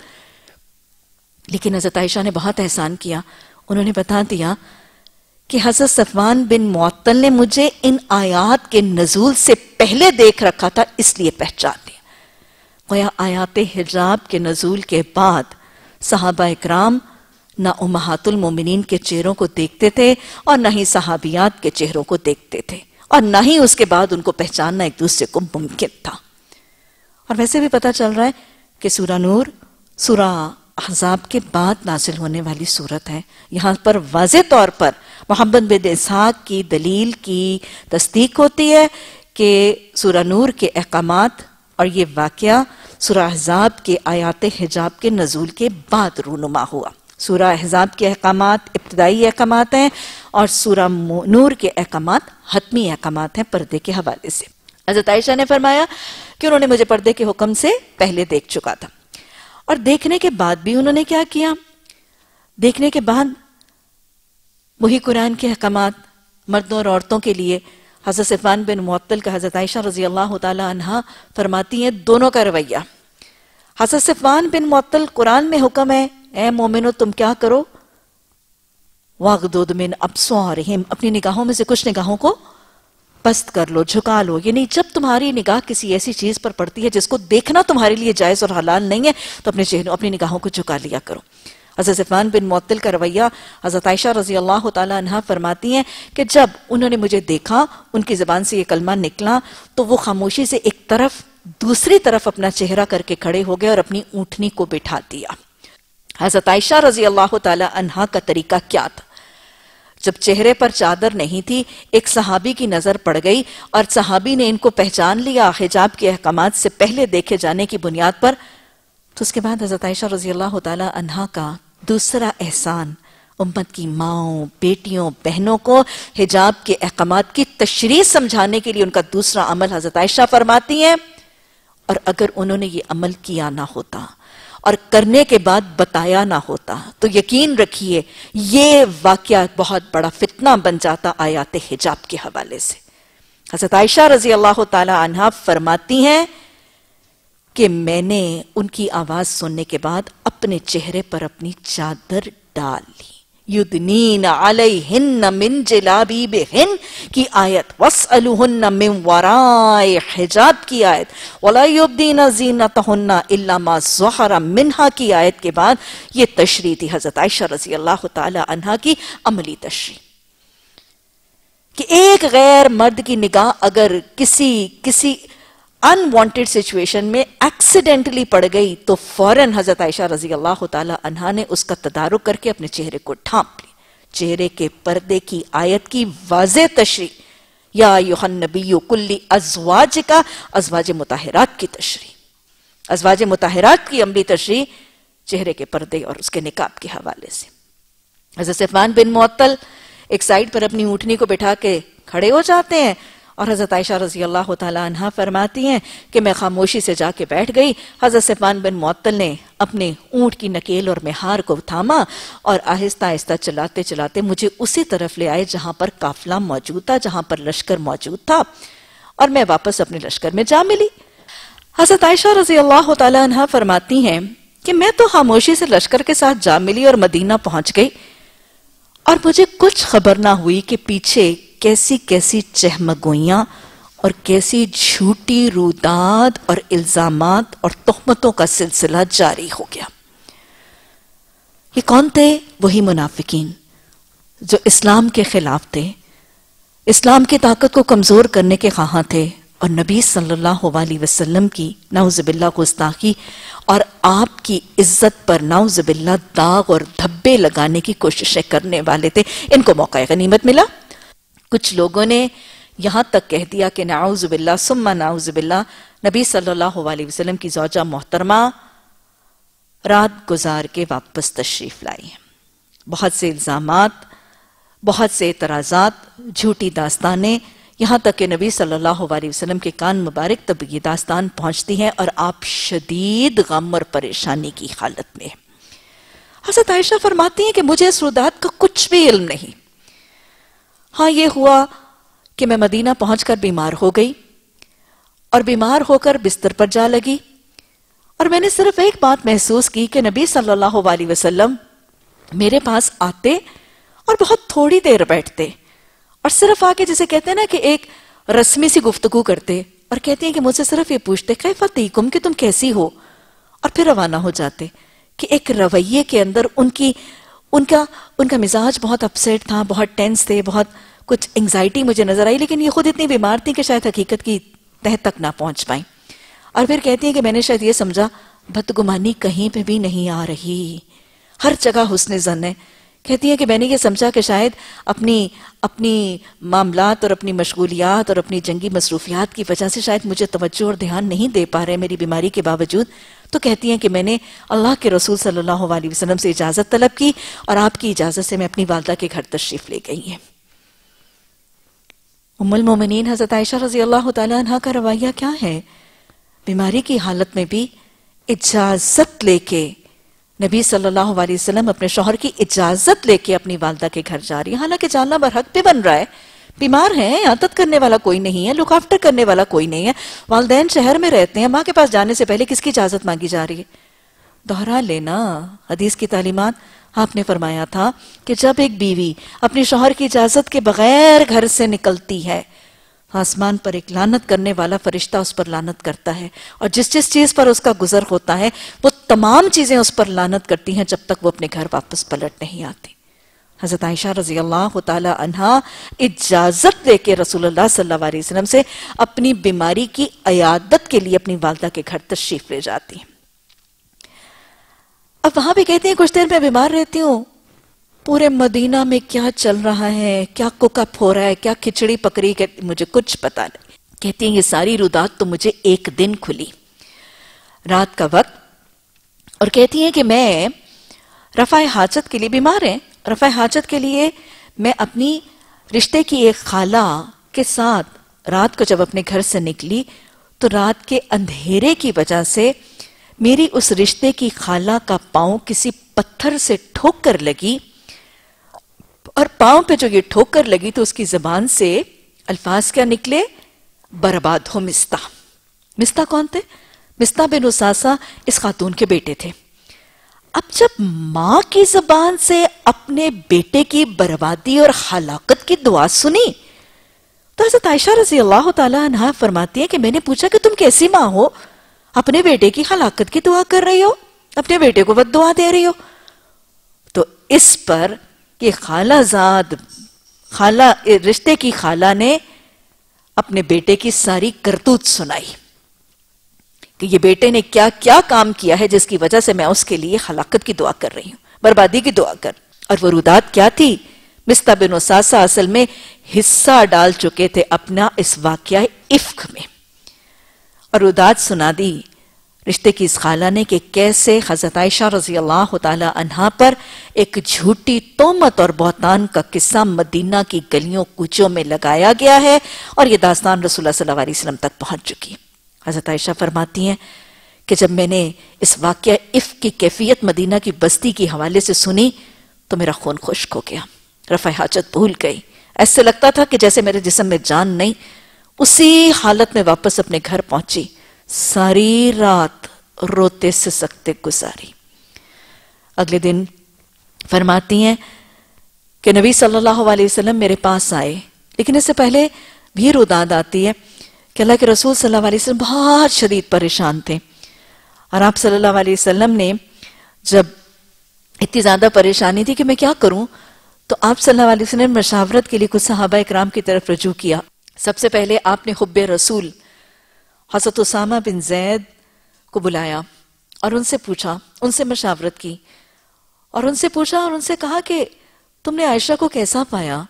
لیکن حضرت عائشہ نے بہت احسان کیا، انہوں نے بتا دیا کہ حضرت صفوان بن معطل نے مجھے ان آیات کے نزول سے پہلے دیکھ رکھا تھا، اس لیے پہچان لیا۔ گویا آیات حجاب کے نزول کے بعد صحابہ اکرام نہ امہات المومنین کے چہروں کو دیکھتے تھے اور نہ ہی صحابیات کے چہروں کو دیکھتے تھے، اور نہ ہی اس کے بعد ان کو پہچاننا ایک دوسرے کو ممکن تھا۔ اور ویسے بھی پتہ چل رہا ہے کہ سورہ نور سورہ احزاب کے بعد نازل ہونے والی صورت ہے۔ یہاں پر واضح طور پر محمد بن اسحاق کی دلیل کی تصدیق ہوتی ہے کہ سورہ نور کے احکامات اور یہ واقعہ سورہ احزاب کے آیات حجاب کے نزول کے بعد رونما ہوا۔ سورہ احزاب کے احکامات ابتدائی احکامات ہیں، اور سورہ نور کے احکامات حتمی احکامات ہیں پردے کے حوالے سے۔ حضرت عائشہ نے فرمایا کہ انہوں نے مجھے پردے کے حکم سے پہلے دیکھ چکا تھا، اور دیکھنے کے بعد بھی انہوں نے کیا کیا؟ دیکھنے کے بعد وہی قرآن کے احکامات مردوں اور عورتوں کے لیے حضرت صفوان بن معطل کا حضرت عائشہ رضی اللہ تعالی عنہا فرماتی ہیں دونوں کا رویہ۔ حضرت صفوان بن معطل قرآن میں حکم ہے اے مومنو تم کیا کرو؟ وَاغْضُضْ مِنْ أَبْصَارِهِمْ، اپنی نگاہوں میں سے کچھ نگاہوں کو پست کر لو، جھکا لو، یعنی جب تمہاری نگاہ کسی ایسی چیز پر پڑتی ہے جس کو دیکھنا تمہارے لیے جائز اور حلال نہیں ہے تو اپنے چہروں اپنی نگاہوں کو جھکا لیا کرو۔ حضرت صفوان بن معطل کا رویہ، حضرت عائشہ رضی اللہ تعالی عنہا فرماتی ہیں کہ جب انہوں نے مجھے دیکھا، ان کی زبان سے یہ کلمہ نکلا تو وہ خاموشی سے ایک طرف دوسری طرف اپنا چہرہ کر کے کھڑے ہو گئے اور اپنی اونٹنی کو بٹھا دیا۔ حضرت عائشہ رضی اللہ تعالی عنہا کا طریقہ کیا تھا؟ جب چہرے پر چادر نہیں تھی، ایک صحابی کی نظر پڑ گئی اور صحابی نے ان کو پہچان لیا حجاب کے احکامات سے پہلے دیکھے جانے کی بنیاد پر، تو اس کے بعد حضرت عائشہ رضی اللہ تعالی عنہا کا دوسرا احسان امت کی ماؤں، بیٹیوں، بہنوں کو حجاب کے احکامات کی تشریح سمجھانے کے لیے ان کا دوسرا عمل حضرت عائشہ فرماتی ہیں، اور اگر انہوں نے یہ عمل کیا نہ ہوتا اور کرنے کے بعد بتایا نہ ہوتا تو یقین رکھیے یہ واقعہ بہت بڑا فتنہ بن جاتا آیات حجاب کے حوالے سے۔ حضرت عائشہ رضی اللہ تعالی عنہا فرماتی ہیں کہ میں نے ان کی آواز سننے کے بعد اپنے چہرے پر اپنی چادر ڈال لی۔ یدنین علیہن من جلابیبہن کی آیت، واسألوہن من وراء حجاب کی آیت، ولا یبدین زینتہن الا ما ظہر منہا کی آیت کے بعد یہ تشریح تھی حضرت عائشہ رضی اللہ تعالی عنہا کی عملی تشریح کہ ایک غیر مرد کی نگاہ اگر کسی کسی انوانٹڈ سچویشن میں ایکسیڈنٹلی پڑ گئی تو فوراً حضرت عائشہ رضی اللہ تعالی عنہا نے اس کا تدارک کر کے اپنے چہرے کو ڈھانپ لی۔ چہرے کے پردے کی آیت کی واضح تشریح یا ایھا النبی کل ازواجک، ازواج مطہرات کی تشریح، ازواج مطہرات کی عملی تشریح چہرے کے پردے اور اس کے نقاب کے حوالے سے۔ حضرت صفوان بن معطل ایک سائیڈ پر اپنی اونٹنی کو بٹھا کے کھڑے ہو جاتے ہیں اور حضرت عائشہ رضی اللہ تعالی عنہا فرماتی ہیں کہ میں خاموشی سے جا کے بیٹھ گئی۔ حضرت صفوان بن معطل نے اپنے اونٹ کی نکیل اور مہار کو تھاما اور آہستہ آہستہ چلاتے چلاتے مجھے اسی طرف لے آئے جہاں پر قافلہ موجود تھا، جہاں پر لشکر موجود تھا، اور میں واپس اپنے لشکر میں جا ملی۔ حضرت عائشہ رضی اللہ تعالی عنہا فرماتی ہیں کہ میں تو خاموشی سے لشکر کے ساتھ جا ملی اور مدینہ پہنچ گئی، اور مجھے کچھ خبر نہ ہوئی کہ پیچھے کیسی کیسی چہمگوئیاں اور کیسی جھوٹی روداد اور الزامات اور تہمتوں کا سلسلہ جاری ہو گیا۔ یہ کون تھے؟ وہی منافقین جو اسلام کے خلاف تھے، اسلام کی طاقت کو کمزور کرنے کے خواہاں تھے، اور نبی صلی اللہ علیہ وسلم کی نعوذ باللہ گستاخی اور آپ کی عزت پر نعوذ باللہ داغ اور دھبے لگانے کی کوششیں کرنے والے تھے۔ ان کو موقع غنیمت ملا۔ کچھ لوگوں نے یہاں تک کہہ دیا کہ نعوذ باللہ ثم نعوذ باللہ نبی صلی اللہ علیہ وسلم کی زوجہ محترمہ رات گزار کے واپس تشریف لائی ہیں۔ بہت سے الزامات، بہت سے اعتراضات، جھوٹی داستانیں، یہاں تک کہ نبی صلی اللہ علیہ وسلم کے کان مبارک تب یہ داستان پہنچتی ہیں اور آپ شدید غم اور پریشانی کی حالت میں۔ حضرت عائشہ فرماتی ہیں کہ مجھے اس رودات کا کچھ بھی علم نہیں۔ ہاں یہ ہوا کہ میں مدینہ پہنچ کر بیمار ہو گئی، اور بیمار ہو کر بستر پر جا لگی، اور میں نے صرف ایک بات محسوس کی کہ نبی صلی اللہ علیہ وسلم میرے پاس آتے اور بہت تھوڑی دیر بیٹھتے، اور صرف آ کے جسے کہتے ہیں نا کہ ایک رسمی سی گفتگو کرتے، اور کہتے ہیں کہ مجھ سے صرف یہ پوچھتے کیف تیکم، کہ تم کیسی ہو، اور پھر روانہ ہو جاتے۔ کہ ایک رویے کے اندر ان کی ان کا ان کا مزاج بہت اپسیٹ تھا، بہت ٹینس تھے، بہت کچھ انگزائٹی مجھے نظر آئی، لیکن یہ خود اتنی بیمار تھی کہ شاید حقیقت کی تہ تک نہ پہنچ پائیں۔ اور پھر کہتی ہیں کہ میں نے شاید یہ سمجھا بدگمانی کہیں پہ بھی نہیں آ رہی، ہر جگہ حسن ظن ہے۔ کہتی ہیں کہ میں نے یہ سمجھا کہ شاید اپنی اپنی معاملات اور اپنی مشغولیات اور اپنی جنگی مصروفیات کی وجہ سے شاید مجھے توجہ اور دھیان نہیں دے پا رہے میری بیماری کے باوجود۔ تو کہتی ہیں کہ میں نے اللہ کے رسول صلی اللہ علیہ وسلم سے اجازت طلب کی، اور آپ کی اجازت سے میں اپنی والدہ کے گھر تشریف لے گئی ہیں۔ ام المومنین حضرت عائشہ رضی اللہ تعالی عنہ کا رویہ کیا ہے؟ بیماری کی حالت میں بھی اجازت لے کے نبی صلی اللہ علیہ وسلم اپنے شوہر کی اجازت لے کے اپنی والدہ کے گھر جا رہی ہے، حالانکہ جاننا برحق پہ بن رہا ہے، بیمار ہیں، عادت کرنے والا کوئی نہیں ہے، لک آفٹر کرنے والا کوئی نہیں ہے، والدین شہر میں رہتے ہیں، ماں کے پاس جانے سے پہلے کس کی اجازت مانگی جا رہی ہے؟ دوہرا لینا حدیث کی تعلیمات۔ آپ نے فرمایا تھا کہ جب ایک بیوی اپنی شوہر کی اجازت کے بغیر گھر سے نکلتی ہے، آسمان پر ایک لعنت کرنے والا فرشتہ اس پر لعنت کرتا ہے، اور جس جس چیز پر اس کا گزر ہوتا ہے وہ تمام چیزیں اس پر لعنت کرتی ہیں جب تک وہ اپنے گھر واپس پلٹ نہیں آتی۔ حضرت عائشہ رضی اللہ تعالی عنہا اجازت لے کے رسول اللہ صلی اللہ علیہ وسلم سے اپنی بیماری کی عیادت کے لیے اپنی والدہ کے گھر تشریف لے جاتی ہیں۔ اب وہاں بھی کہتے ہیں کچھ دیر میں بیمار رہتی ہوں، پورے مدینہ میں کیا چل رہا ہے، کیا کوک اپ ہو رہا ہے، کیا کھچڑی پکڑی، مجھے کچھ پتا نہیں۔ کہتی ہیں یہ ساری رودات تو مجھے ایک دن کھلی، رات کا وقت، اور کہتی ہیں کہ میں رفع حاجت کے لیے، بیمار ہیں، رفع حاجت کے لیے میں اپنی رشتے کی ایک خالہ کے ساتھ رات کو جب اپنے گھر سے نکلی تو رات کے اندھیرے کی وجہ سے میری اس رشتے کی خالہ کا پاؤں کسی پتھر سے ٹھوکر لگی، اور پاؤں پہ جو یہ ٹھوکر لگی تو اس کی زبان سے الفاظ کیا نکلے؟ برباد ہو مستہ۔ مستہ کون تھے؟ مستہ بن اساسہ اس خاتون کے بیٹے تھے۔ اب جب ماں کی زبان سے اپنے بیٹے کی بربادی اور ہلاکت کی دعا سنی تو حضرت عائشہ رضی اللہ تعالی عنہا فرماتی ہے کہ میں نے پوچھا کہ تم کیسی ماں ہو، اپنے بیٹے کی ہلاکت کی دعا کر رہی ہو، اپنے بیٹے کو بد دعا دے رہی ہو؟ تو اس پر یہ خالہ زاد، خالہ رشتے کی خالہ نے اپنے بیٹے کی ساری کرتوت سنائی کہ یہ بیٹے نے کیا کیا کام کیا ہے جس کی وجہ سے میں اس کے لیے ہلاکت کی دعا کر رہی ہوں، بربادی کی دعا کر۔ اور وہ رودات کیا تھی؟ مصطح بن اساسہ اصل میں حصہ ڈال چکے تھے اپنا اس واقعہ افک میں، اور اداد سنا دی رشتے کی اس خالہ نے کہ کیسے حضرت عائشہ رضی اللہ تعالی عنہا پر ایک جھوٹی تہمت اور بہتان کا قصہ مدینہ کی گلیوں کوچوں میں لگایا گیا ہے، اور یہ داستان رسول اللہ صلی اللہ علیہ وسلم تک پہنچ چکی۔ حضرت عائشہ فرماتی ہیں کہ جب میں نے اس واقعہ افک کی کیفیت مدینہ کی بستی کے حوالے سے سنی تو میرا خون خشک ہو گیا، رفع حاجت بھول گئی، ایسے لگتا تھا کہ جیسے میرے جسم میں جان نہیں۔ اسی حالت میں واپس اپنے گھر پہنچی، ساری رات روتے سسکتے گزاری۔ اگلے دن فرماتی ہیں کہ نبی صلی اللہ علیہ وسلم میرے پاس آئے، لیکن اس سے پہلے بھی رداد آتی ہے کہ اللہ کے رسول صلی اللہ علیہ وسلم بہت شدید پریشان تھے، اور آپ صلی اللہ علیہ وسلم نے جب اتنی زیادہ پریشانی تھی کہ میں کیا کروں، تو آپ صلی اللہ علیہ وسلم نے مشاورت کے لیے کچھ صحابہ اکرام کی طرف رجوع کیا۔ سب سے پہلے آپ نے حب رسول حضرت اسامہ بن زید کو بلایا اور ان سے پوچھا، ان سے مشاورت کی، اور ان سے پوچھا اور ان سے کہا کہ تم نے عائشہ کو کیسا پایا؟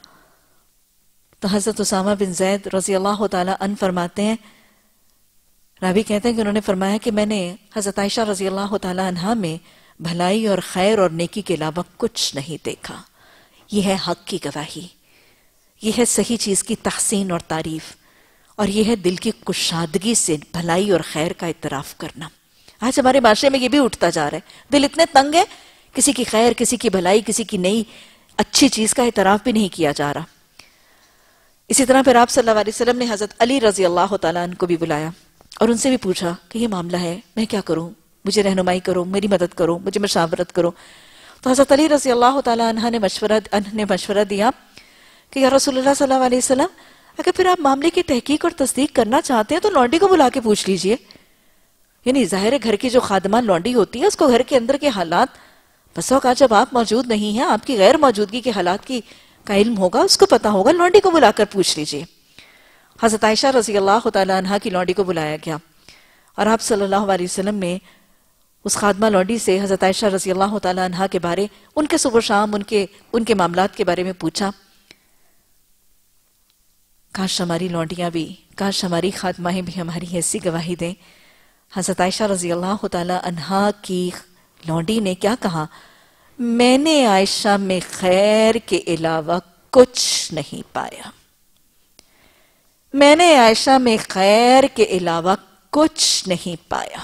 تو حضرت اسامہ بن زید رضی اللہ تعالیٰ عنہ فرماتے ہیں، راوی کہتے ہیں کہ انہوں نے فرمایا کہ میں نے حضرت عائشہ رضی اللہ تعالیٰ عنہ میں بھلائی اور خیر اور نیکی کے علاوہ کچھ نہیں دیکھا۔ یہ ہے حق کی گواہی، یہ ہے صحیح چیز کی تحسین اور تعریف، اور یہ ہے دل کی کشادگی سے بھلائی اور خیر کا اعتراف کرنا۔ آج ہمارے معاشرے میں یہ بھی اٹھتا جا رہا ہے، دل اتنے تنگ ہے، کسی کی خیر، کسی کی بھلائی، کسی کی نئی اچھی چیز کا اعتراف بھی نہیں کیا جا رہا۔ اسی طرح پھر آپ صلی اللہ علیہ وسلم نے حضرت علی رضی اللہ تعالیٰ عنہ کو بھی بلایا اور ان سے بھی پوچھا کہ یہ معاملہ ہے، میں کیا کروں، مجھے رہنمائی کرو، میری مدد کرو، مجھے مشاورت کرو۔ تو حضرت علی رضی اللہ تعالیٰ عنہ نے مشورہ عنہ نے مشورہ دیا کہ یا رسول اللہ صلی اللہ علیہ وسلم، اگر پھر آپ معاملے کی تحقیق اور تصدیق کرنا چاہتے ہیں تو لونڈی کو بلا کے پوچھ لیجئے۔ یعنی ظاہر ہے گھر کی جو خادمہ لونڈی ہوتی ہے اس کو گھر کے اندر کے حالات، بس اوقات جب آپ موجود نہیں ہیں، آپ کی غیر موجودگی کے حالات کی کا علم ہوگا، اس کو پتا ہوگا، لونڈی کو بلا کر پوچھ لیجئے۔ حضرت عائشہ رضی اللہ تعالیٰ عنہ کی لونڈی کو بلایا گیا اور آپ صلی اللہ علیہ وسلم نے اس خادمہ لونڈی سے حضرت عائشہ رضی اللہ تعالیٰ عنہ کے بارے، ان کے صبح و شام، ان کے ان کے معاملات کے بارے میں پوچھا۔ کاش ہماری لونڈیاں بھی، کاش ہماری خادمائیں بھی ہماری ایسی گواہی دیں۔ حضرت عائشہ رضی اللہ تعالی عنہا کی لونڈی نے کیا کہا؟ میں نے عائشہ میں خیر کے علاوہ کچھ نہیں پایا، میں نے عائشہ میں خیر کے علاوہ کچھ نہیں پایا۔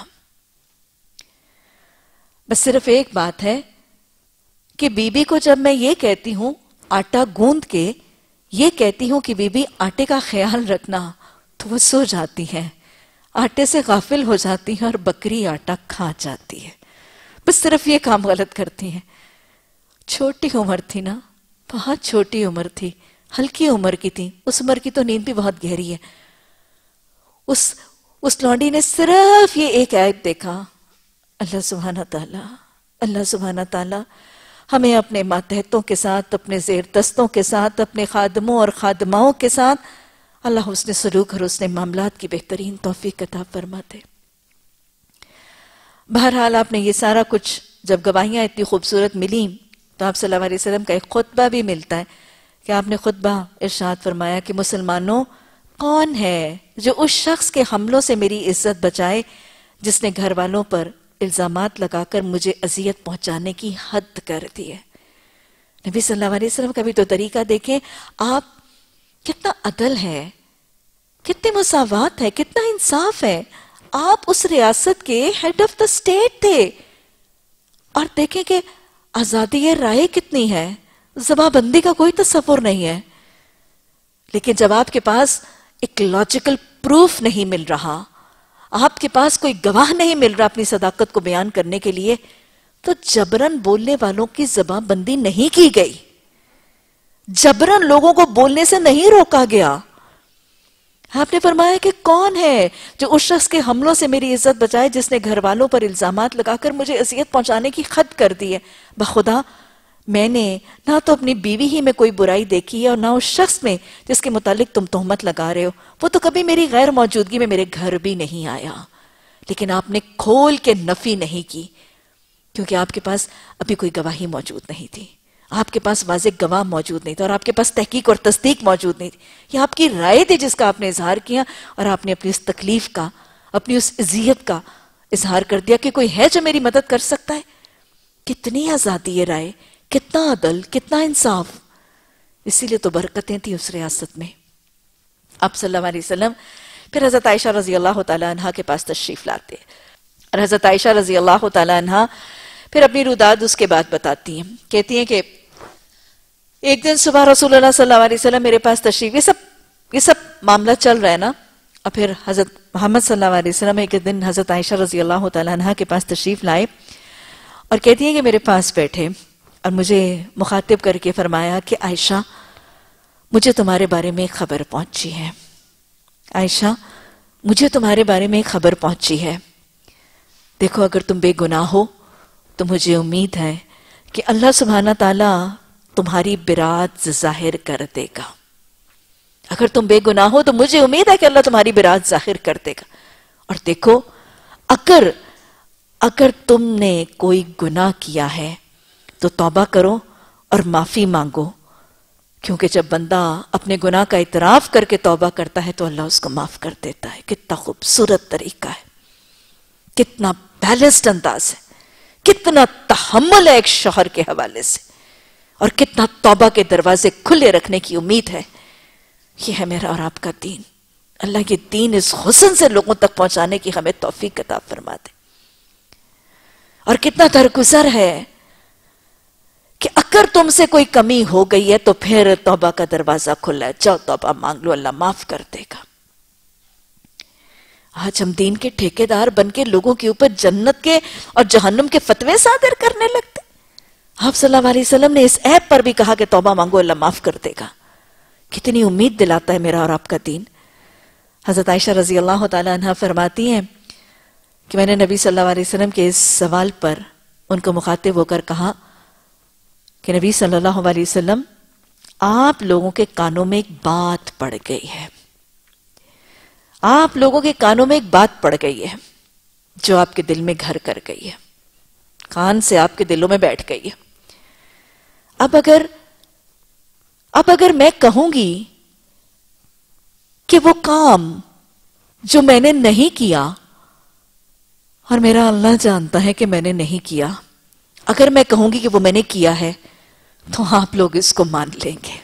بس صرف ایک بات ہے کہ بی بی کو جب میں یہ کہتی ہوں آٹا گوندھ کے، یہ کہتی ہوں کہ بی بی آٹے کا خیال رکھنا، تو وہ سو جاتی ہے، آٹے سے غافل ہو جاتی ہیں اور بکری آٹا کھا جاتی ہے۔ بس صرف یہ کام غلط کرتی ہیں۔ چھوٹی عمر تھی نا، بہت چھوٹی عمر تھی، ہلکی عمر کی تھی، اس عمر کی تو نیند بھی بہت گہری ہے۔ اس اس لونڈی نے صرف یہ ایک عیب دیکھا، اللہ سبحانہ تعالیٰ اللہ سبحانہ تعالیٰ ہمیں اپنے ماتحتوں کے ساتھ، اپنے زیر دستوں کے ساتھ، اپنے خادموں اور خادماؤں کے ساتھ اللہ حسن سلوک اور حسن معاملات کی بہترین توفیق عطا فرماتے۔ بہرحال آپ نے یہ سارا کچھ، جب گواہیاں اتنی خوبصورت ملیں تو آپ صلی اللہ علیہ وسلم کا ایک خطبہ بھی ملتا ہے کہ آپ نے خطبہ ارشاد فرمایا کہ مسلمانوں، کون ہے جو اس شخص کے حملوں سے میری عزت بچائے جس نے گھر والوں پر الزامات لگا کر مجھے اذیت پہنچانے کی حد کر دی ہے۔ نبی صلی اللہ علیہ وسلم کا بھی تو طریقہ دیکھیں، آپ کتنا عدل ہے، کتنی مساوات ہے، کتنا انصاف ہے۔ آپ اس ریاست کے ہیڈ آف دا اسٹیٹ تھے، اور دیکھیں کہ آزادی رائے کتنی ہے، زبان بندی کا کوئی تصور نہیں ہے، لیکن جب آپ کے پاس ایک لاجیکل پروف نہیں مل رہا، آپ کے پاس کوئی گواہ نہیں مل رہا اپنی صداقت کو بیان کرنے کے لیے، تو جبرن بولنے والوں کی زبان بندی نہیں کی گئی، جبرن لوگوں کو بولنے سے نہیں روکا گیا۔ آپ نے فرمایا کہ کون ہے جو اس شخص کے حملوں سے میری عزت بچائے جس نے گھر والوں پر الزامات لگا کر مجھے اذیت پہنچانے کی حد کر دی ہے۔ بخدا میں نے نہ تو اپنی بیوی ہی میں کوئی برائی دیکھی ہے، اور نہ اس شخص میں جس کے متعلق تم تہمت لگا رہے ہو، وہ تو کبھی میری غیر موجودگی میں میرے گھر بھی نہیں آیا، لیکن آپ نے کھول کے نفی نہیں کی، کیونکہ آپ کے پاس ابھی کوئی گواہی موجود نہیں تھی، آپ کے پاس واضح گواہ موجود نہیں تھا اور آپ کے پاس تحقیق اور تصدیق موجود نہیں تھی. یہ آپ کی رائے تھی جس کا آپ نے اظہار کیا اور آپ نے اپنی اس تکلیف کا، اپنی اس اذیت کا اظہار کر دیا کہ کوئی ہے جو میری مدد کر سکتا ہے. کتنی آزادی ہے رائے، کتنا عدل، کتنا انصاف. اسی لیے تو برکتیں تھیں اس ریاست میں. آپ صلی اللہ علیہ وسلم پھر حضرت عائشہ رضی اللہ تعالیٰ عنہ کے پاس تشریف لاتے ہیں اور حضرت عائشہ رضی اللہ تعالیٰ عنہ پھر اپنی روداد اس کے بعد بتاتی ہیں. کہتی ہیں کہ ایک دن صبح رسول اللہ صلی اللہ علیہ وسلم میرے پاس تشریف، یہ سب یہ سب معاملہ چل رہا ہے نا. اور پھر حضرت محمد صلی اللہ علیہ وسلم ایک دن حضرت عائشہ رضی اللہ تعالیٰ عنہ کے پاس تشریف لائے اور کہتی ہیں کہ میرے پاس بیٹھے اور مجھے مخاطب کر کے فرمایا کہ عائشہ مجھے تمہارے بارے میں ایک خبر پہنچی ہے. عائشہ مجھے تمہارے بارے میں ایک خبر پہنچی ہے. دیکھو اگر تم بے گناہ ہو تو مجھے امید ہے کہ اللہ سبحانہ تعالیٰ تمہاری برات ظاہر کر دے گا. اگر تم بے گناہ ہو تو مجھے امید ہے کہ اللہ تمہاری برات ظاہر کر دے گا. اور دیکھو اگر اگر تم نے کوئی گناہ کیا ہے تو توبہ کرو اور معافی مانگو، کیونکہ جب بندہ اپنے گناہ کا اعتراف کر کے توبہ کرتا ہے تو اللہ اس کو معاف کر دیتا ہے. کتنا خوبصورت طریقہ ہے، کتنا بیلنسڈ انداز ہے، کتنا تحمل ہے ایک شوہر کے حوالے سے، اور کتنا توبہ کے دروازے کھلے رکھنے کی امید ہے. یہ ہے میرا اور آپ کا دین. اللہ یہ دین اس حسن سے لوگوں تک پہنچانے کی ہمیں توفیق عطا فرما دے. اور کتنا درگزر ہے کہ اگر تم سے کوئی کمی ہو گئی ہے تو پھر توبہ کا دروازہ کھلا ہے، جاؤ توبہ مانگ لو، اللہ معاف کر دے گا. آج ہم دین کے ٹھیکیدار بن کے لوگوں کے اوپر جنت کے اور جہنم کے فتوے صادر کرنے لگتے. آپ صلی اللہ علیہ وسلم نے اس عیب پر بھی کہا کہ توبہ مانگو اللہ معاف کر دے گا. کتنی امید دلاتا ہے میرا اور آپ کا دین. حضرت عائشہ رضی اللہ تعالی عنہ فرماتی ہیں کہ میں نے نبی صلی اللہ علیہ وسلم کے اس سوال پر ان کو مخاطب ہو کر کہا کہ نبی صلی اللہ علیہ وسلم آپ لوگوں کے کانوں میں ایک بات پڑ گئی ہے. آپ لوگوں کے کانوں میں ایک بات پڑ گئی ہے جو آپ کے دل میں گھر کر گئی ہے، کان سے آپ کے دلوں میں بیٹھ گئی ہے. اب اگر اب اگر میں کہوں گی کہ وہ کام جو میں نے نہیں کیا اور میرا اللہ جانتا ہے کہ میں نے نہیں کیا، اگر میں کہوں گی کہ وہ میں نے کیا ہے تو آپ لوگ اس کو مان لیں گے.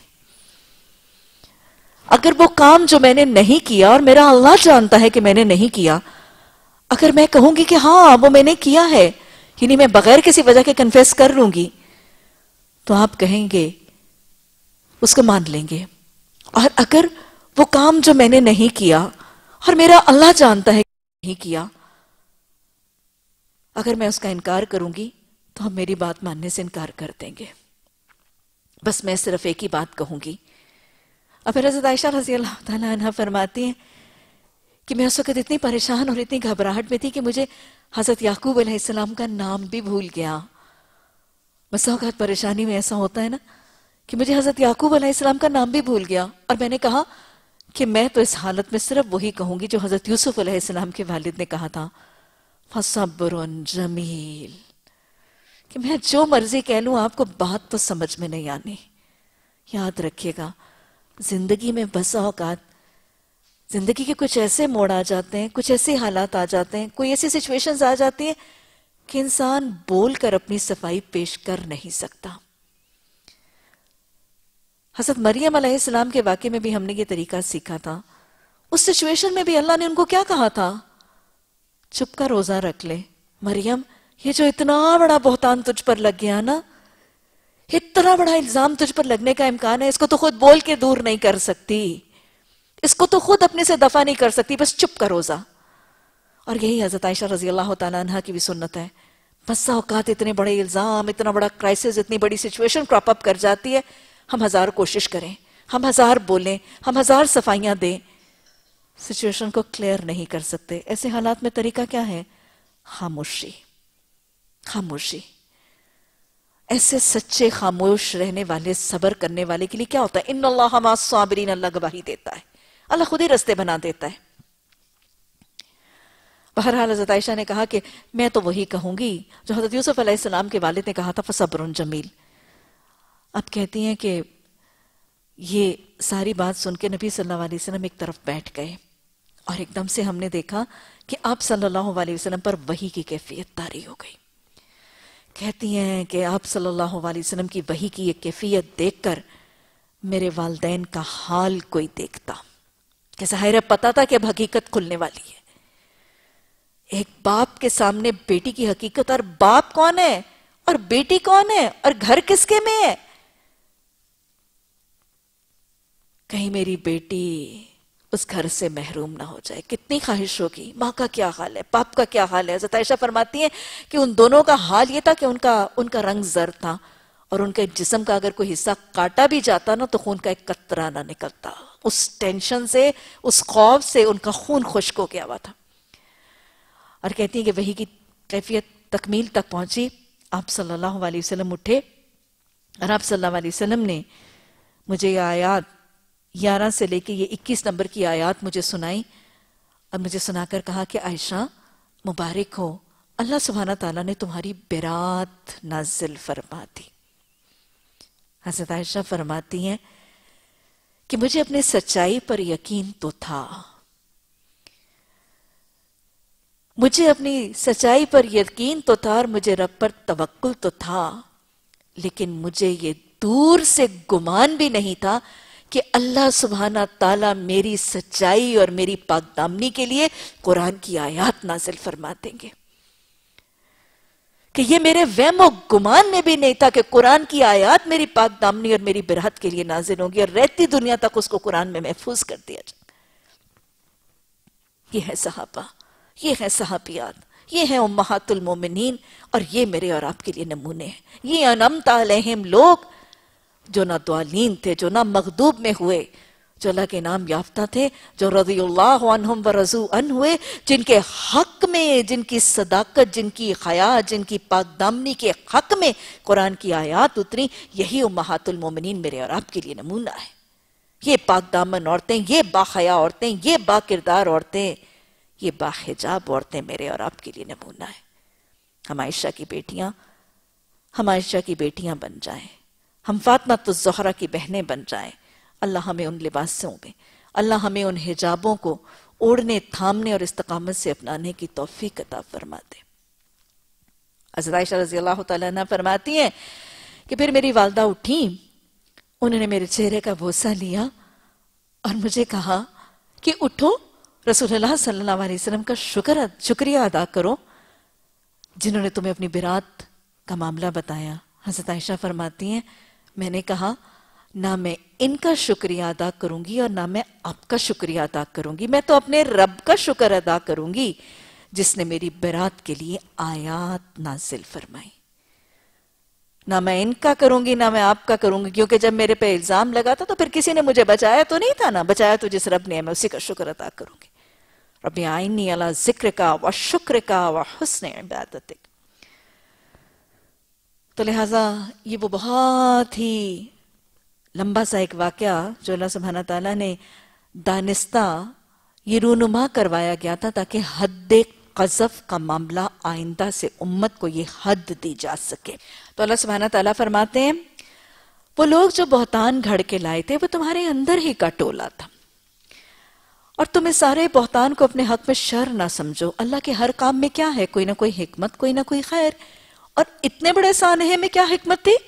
اگر وہ کام جو میں نے نہیں کیا اور میرا اللہ جانتا ہے کہ میں نے نہیں کیا، اگر میں کہوں گی کہ ہاں وہ میں نے کیا ہے، یعنی میں بغیر کسی وجہ کے کنفیس کر لوں گی، تو آپ کہیں گے اس کو مان لیں گے. اور اگر وہ کام جو میں نے نہیں کیا اور میرا اللہ جانتا ہے کہ نہیں کیا، اگر میں اس کا انکار کروں گی تو ہم میری بات ماننے سے انکار کر دیں گے. بس میں صرف ایک ہی بات کہوں گی. اور پھر حضرت عائشہ رضی اللہ تعالیٰ عنہ فرماتی ہیں کہ میں اس وقت اتنی پریشان اور اتنی گھبراہٹ میں تھی کہ مجھے حضرت یعقوب علیہ السلام کا نام بھی بھول گیا. بس اوقات پریشانی میں ایسا ہوتا ہے نا کہ مجھے حضرت یعقوب علیہ السلام کا نام بھی بھول گیا، اور میں نے کہا کہ میں تو اس حالت میں صرف وہی کہوں گی جو حضرت یوسف علیہ السلام کے والد نے کہا تھا، فَصَبْرٌ جَمِيلٌ، کہ میں جو مرضی کہہ لوں آپ کو بات تو سمجھ میں نہیں آنی. یاد رکھیے گا زندگی میں بسا اوقات زندگی کے کچھ ایسے موڑ آ جاتے ہیں، کچھ ایسے حالات آ جاتے ہیں، کوئی ایسی سچویشنز آ جاتی ہیں کہ انسان بول کر اپنی صفائی پیش کر نہیں سکتا. حضرت مریم علیہ السلام کے واقعے میں بھی ہم نے یہ طریقہ سیکھا تھا. اس سچویشن میں بھی اللہ نے ان کو کیا کہا تھا؟ چپ کا روزہ رکھ لے مریم، یہ جو اتنا بڑا بہتان تجھ پر لگ گیا نا، اتنا بڑا الزام تجھ پر لگنے کا امکان ہے، اس کو تو خود بول کے دور نہیں کر سکتی، اس کو تو خود اپنے سے دفع نہیں کر سکتی، بس چپ کا روزہ. اور یہی حضرت عائشہ رضی اللہ تعالیٰ عنہ کی بھی سنت ہے. بس اوقات اتنے بڑے الزام، اتنا بڑا کرائسس، اتنی بڑی سچویشن کراپ اپ کر جاتی ہے، ہم ہزار کوشش کریں، ہم ہزار بولیں، ہم ہزار صفائیاں دیں، سچویشن کو کلیئر نہیں کر سکتے. ایسے حالات میں طریقہ کیا ہے؟ خاموشی. خاموشی. ایسے سچے خاموش رہنے والے، صبر کرنے والے کے لیے کیا ہوتا ہے؟ ان اللہ مع الصابرین، اللہ گواہی دیتا ہے، اللہ خود ہی رستے بنا دیتا ہے. بہرحال حضرت عائشہ نے کہا کہ میں تو وہی کہوں گی جو حضرت یوسف علیہ السلام کے والد نے کہا تھا، فصبر جمیل. اب کہتی ہیں کہ یہ ساری بات سن کے نبی صلی اللہ علیہ وسلم ایک طرف بیٹھ گئے اور ایک دم سے ہم نے دیکھا کہ آپ صلی اللہ علیہ وسلم پر وحی کی کیفیت طاری ہو گئی. کہتی ہیں کہ آپ صلی اللہ علیہ وسلم کی وحی کی یہ کیفیت دیکھ کر میرے والدین کا حال کوئی دیکھتا کہ ظاہر پتا تھا کہ اب حقیقت کھلنے والی ہے. ایک باپ کے سامنے بیٹی کی حقیقت، اور باپ کون ہے اور بیٹی کون ہے اور گھر کس کے میں ہے. کہیں میری بیٹی اس گھر سے محروم نہ ہو جائے. کتنی خواہش ہوگی. ماں کا کیا حال ہے، باپ کا کیا حال ہے. حضرت عائشہ فرماتی ہیں کہ ان دونوں کا حال یہ تھا کہ ان کا ان کا رنگ زرد تھا اور ان کے جسم کا اگر کوئی حصہ کاٹا بھی جاتا نا تو خون کا ایک قطرہ نہ نکلتا. اس ٹینشن سے، اس خوف سے ان کا خون خشک ہو گیا ہوا تھا. اور کہتی ہیں کہ وحی کی کیفیت تکمیل تک پہنچی. آپ صلی اللہ علیہ وسلم اٹھے اور آپ صلی اللہ علیہ وسلم نے مجھے یہ آیات گیارہ سے لے کے یہ اکیس نمبر کی آیات مجھے سنائی اور مجھے سنا کر کہا کہ عائشہ مبارک ہو، اللہ سبحانہ تعالیٰ نے تمہاری برات نازل فرما دی. حضرت عائشہ فرماتی ہیں کہ مجھے اپنے سچائی پر یقین تو تھا، مجھے اپنی سچائی پر یقین تو تھا اور مجھے رب پر توکل تو تھا، لیکن مجھے یہ دور سے گمان بھی نہیں تھا کہ اللہ سبحانہ تعالیٰ میری سچائی اور میری پاک دامنی کے لیے قرآن کی آیات نازل فرما دیں گے. کہ یہ میرے وہم و گمان میں بھی نہیں تھا کہ قرآن کی آیات میری پاک دامنی اور میری برات کے لیے نازل ہوں گی اور رہتی دنیا تک اس کو قرآن میں محفوظ کر دیا جائے. یہ ہے صحابہ، یہ ہے صحابیات، یہ ہیں امہات المومنین، اور یہ میرے اور آپ کے لیے نمونے ہیں. یہ انعمت علیہم لوگ جو نہ دوالین تھے، جو نہ مغضوب میں ہوئے، جو اللہ کے نام یافتہ تھے، جو رضی اللہ عنہم ورضوا عنہ ہوئے، جن کے حق میں، جن کی صداقت، جن کی حیا، جن کی پاک دامنی کے حق میں قرآن کی آیات اتری. یہی امہات المومنین میرے اور آپ کے لیے نمونہ ہے. یہ پاک دامن عورتیں، یہ باحیا عورتیں، یہ با کردار عورتیں، یہ باحجاب عورتیں میرے اور آپ کے لیے نمونہ ہے. ہم عائشہ کی بیٹیاں ہم عائشہ کی بیٹیاں بن جائیں، ہم فاطمہ الزہرا کی بہنیں بن جائیں. اللہ ہمیں ان لباسوں میں، اللہ ہمیں ان حجابوں کو اوڑھنے، تھامنے اور استقامت سے اپنانے کی توفیق عطا فرما دے. حضرت عائشہ رضی اللہ تعالیٰ عنہ فرماتی ہیں کہ پھر میری والدہ اٹھیں، انہوں نے میرے چہرے کا بوسہ لیا اور مجھے کہا کہ اٹھو، رسول اللہ صلی اللہ علیہ وسلم کا شکر شکریہ ادا کرو جنہوں نے تمہیں اپنی برات کا معاملہ بتایا. حضرت عائشہ فرماتی ہیں میں نے کہا نہ میں ان کا شکریہ ادا کروں گی اور نہ میں آپ کا شکریہ ادا کروں گی، میں تو اپنے رب کا شکر ادا کروں گی جس نے میری برات کے لیے آیات نازل فرمائی. نہ میں ان کا کروں گی نہ میں آپ کا کروں گی، کیونکہ جب میرے پہ الزام لگا تھا تو پھر کسی نے مجھے بچایا تو نہیں تھا نا. بچایا تو جس رب نے میں اسی کا شکر ادا کروں گی. رب اعینی علی ذکرک و شکرک و حسن عبادتک. تو لہٰذا یہ وہ بہت ہی لمبا سا ایک واقعہ جو اللہ سبحانہ تعالیٰ نے دانستہ یہ رونما کروایا گیا تھا تاکہ حد قذف کا معاملہ آئندہ سے امت کو یہ حد دی جا سکے. تو اللہ سبحانہ تعالیٰ فرماتے ہیں وہ لوگ جو بہتان گھڑ کے لائے تھے وہ تمہارے اندر ہی کا ٹولا تھا، اور تم اس سارے بہتان کو اپنے حق میں شر نہ سمجھو. اللہ کے ہر کام میں کیا ہے؟ کوئی نہ کوئی حکمت، کوئی نہ کوئی خیر. اور اتنے بڑے سانحے میں کیا حکمت تھی؟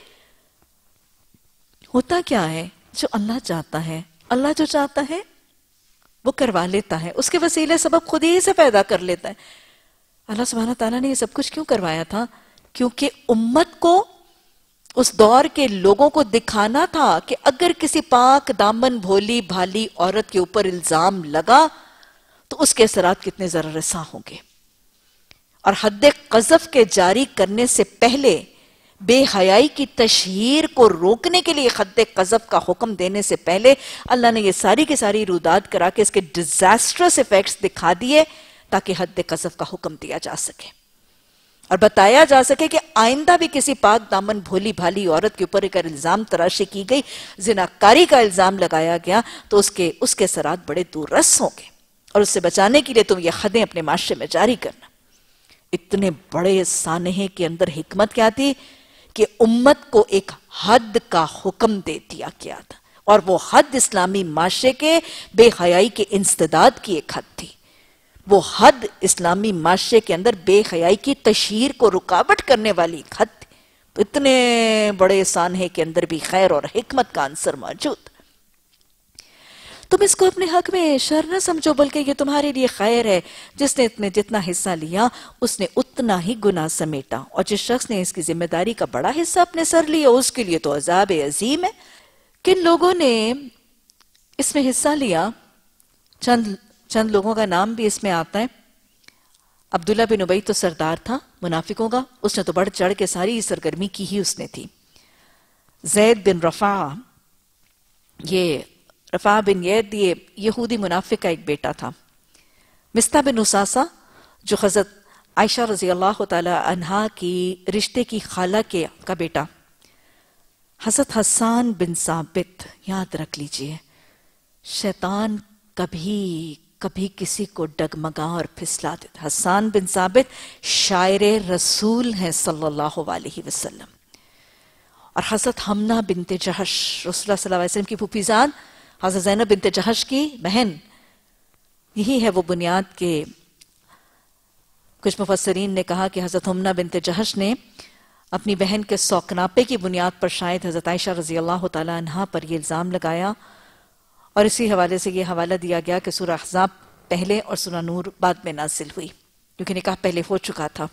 ہوتا کیا ہے جو اللہ چاہتا ہے، اللہ جو چاہتا ہے وہ کروا لیتا ہے، اس کے وسیلے سبب خود ہی سے پیدا کر لیتا ہے. اللہ سبحانہ تعالیٰ نے یہ سب کچھ کیوں کروایا تھا؟ کیونکہ امت کو، اس دور کے لوگوں کو دکھانا تھا کہ اگر کسی پاک دامن بھولی بھالی عورت کے اوپر الزام لگا تو اس کے اثرات کتنے ضرر رساں ہوں گے. اور حد قذف کے جاری کرنے سے پہلے، بے حیائی کی تشہیر کو روکنے کے لیے حد قذف کا حکم دینے سے پہلے اللہ نے یہ ساری کی ساری روداد کرا کے اس کے ڈیزاسٹرس ایفیکٹس دکھا دیے تاکہ حد قذف کا حکم دیا جا سکے اور بتایا جا سکے کہ آئندہ بھی کسی پاک دامن بھولی بھالی عورت کے اوپر اگر الزام تراشی کی گئی، زناکاری کا الزام لگایا گیا تو اس کے اس کے اثرات بڑے دور رس ہوں گے. اور اس سے بچانے کے لیے تم یہ حدیں اپنے معاشرے میں جاری کرنا. اتنے بڑے سانحے کے اندر حکمت کیا تھی کہ امت کو ایک حد کا حکم دے دیا گیا تھا، اور وہ حد اسلامی معاشرے کے بے حیائی کے انسداد کی ایک حد تھی۔ وہ حد اسلامی معاشرے کے اندر بے حیائی کی تشہیر کو رکاوٹ کرنے والی ایک حد تھی۔ اتنے بڑے سانحے کے اندر بھی خیر اور حکمت کا عنصر موجود۔ تم اس کو اپنے حق میں شر نہ سمجھو، بلکہ یہ تمہارے لیے خیر ہے۔ جس نے اتنے جتنا حصہ لیا اس نے اتنا ہی گناہ سمیٹا، اور جس شخص نے اس کی ذمہ داری کا بڑا حصہ اپنے سر لیا اس کے لیے تو عذاب عظیم ہے۔ کن لوگوں نے اس میں حصہ لیا؟ چند چند لوگوں کا نام بھی اس میں آتا ہے۔ عبداللہ بن ابی تو سردار تھا منافقوں کا، اس نے تو بڑھ چڑھ کے ساری سرگرمی کی ہی اس نے تھی۔ زید بن رفاع، یہ رفاع بن ید یہ یہودی منافق کا ایک بیٹا تھا۔ مستہ بن اساسہ جو حضرت عائشہ رضی اللہ تعالی عنہا کی رشتے کی خالہ کے کا بیٹا۔ حضرت حسان بن ثابت، یاد رکھ لیجئے، شیطان کبھی کبھی کسی کو ڈگمگا اور پھسلا دیتا۔ حسان بن ثابت شاعر رسول ہیں صلی اللہ علیہ وسلم، اور حضرت حمنہ بنت جہش، رسول اللہ صلی اللہ علیہ وسلم کی پھوپھی زاد حضرت زینب بنت جہش کی بہن، یہی ہے وہ بنیاد کے کچھ مفسرین نے کہا کہ حضرت حمنہ بنت جہش نے اپنی بہن کے سوکناپے کی بنیاد پر شاید حضرت عائشہ رضی اللہ تعالی عنہا پر یہ الزام لگایا، اور اسی حوالے سے یہ حوالہ دیا گیا کہ سورہ احزاب پہلے اور سورہ نور بعد میں نازل ہوئی، کیونکہ نکاح پہلے ہو چکا تھا۔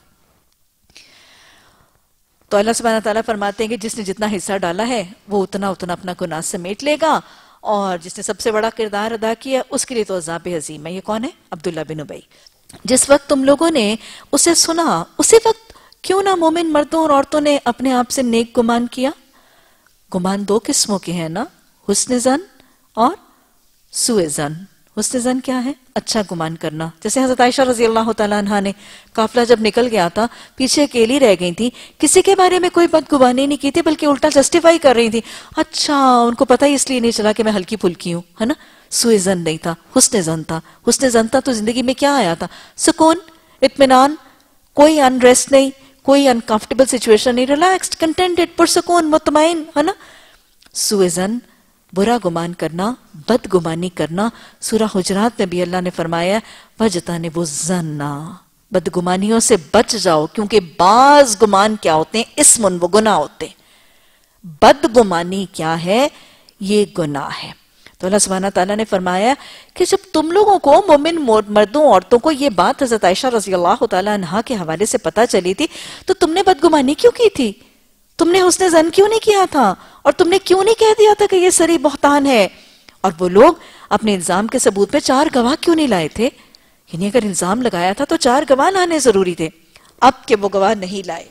تو اللہ سبحانہ تعالیٰ فرماتے ہیں کہ جس نے جتنا حصہ ڈالا ہے وہ اتنا اتنا اپنا گناہ سمیٹ لے گا، اور جس نے سب سے بڑا کردار ادا کیا اس کے لیے تو عذاب عظیم ہے۔ یہ کون ہے؟ عبداللہ بن ابی۔ جس وقت تم لوگوں نے اسے سنا، اسی وقت کیوں نہ مومن مردوں اور عورتوں نے اپنے آپ سے نیک گمان کیا؟ گمان دو قسموں کے ہیں نا، حسن ظن اور سوء ظن۔ حسن ظن کیا ہے؟ اچھا گمان کرنا۔ جیسے حضرت عائشہ رضی اللہ تعالیٰ عنہ نے قافلہ جب نکل گیا تھا، پیچھے اکیلی رہ گئی تھی، کسی کے بارے میں کوئی بدگمانی نہیں کی تھی، بلکہ الٹا جسٹیفائی کر رہی تھی۔ اچھا، ان کو پتہ ہی اس لیے نہیں چلا کہ میں ہلکی پھلکی ہوں، ہے نا۔ سوء ظن نہیں تھا، حسن ظن تھا۔ حسن ظن تھا تو زندگی میں کیا آیا تھا؟ سکون، اطمینان، کوئی انریسٹ نہیں، کوئی انکمفرٹیبل سچویشن نہیں، ریلیکسڈ، کنٹینٹڈ، پرسکون، مطمئن، ہے نا۔ سوء ظن، برا گمان کرنا، بد گمانی کرنا۔ سورہ حجرات میں بھی اللہ نے فرمایا وَجْتَنِبُوا الظَّنَّ، بد گمانیوں سے بچ جاؤ، کیونکہ بعض گمان کیا ہوتے ہیں؟ اسم و گناہ ہوتے ہیں۔ بد گمانی کیا ہے؟ یہ گناہ ہے۔ تو اللہ سبحانہ تعالیٰ نے فرمایا کہ جب تم لوگوں کو مومن مردوں عورتوں کو یہ بات حضرت عائشہ رضی اللہ تعالیٰ عنہا کے حوالے سے پتہ چلی تھی تو تم نے بدگمانی کیوں کی تھی؟ تم نے حسن ظن کیوں نہیں کیا تھا؟ اور تم نے کیوں نہیں کہہ دیا تھا کہ یہ سری بہتان ہے؟ اور وہ لوگ اپنے الزام کے ثبوت میں چار گواہ کیوں نہیں لائے تھے؟ یعنی اگر الزام لگایا تھا تو چار گواہ لانے ضروری تھے۔ اب کہ وہ گواہ نہیں لائے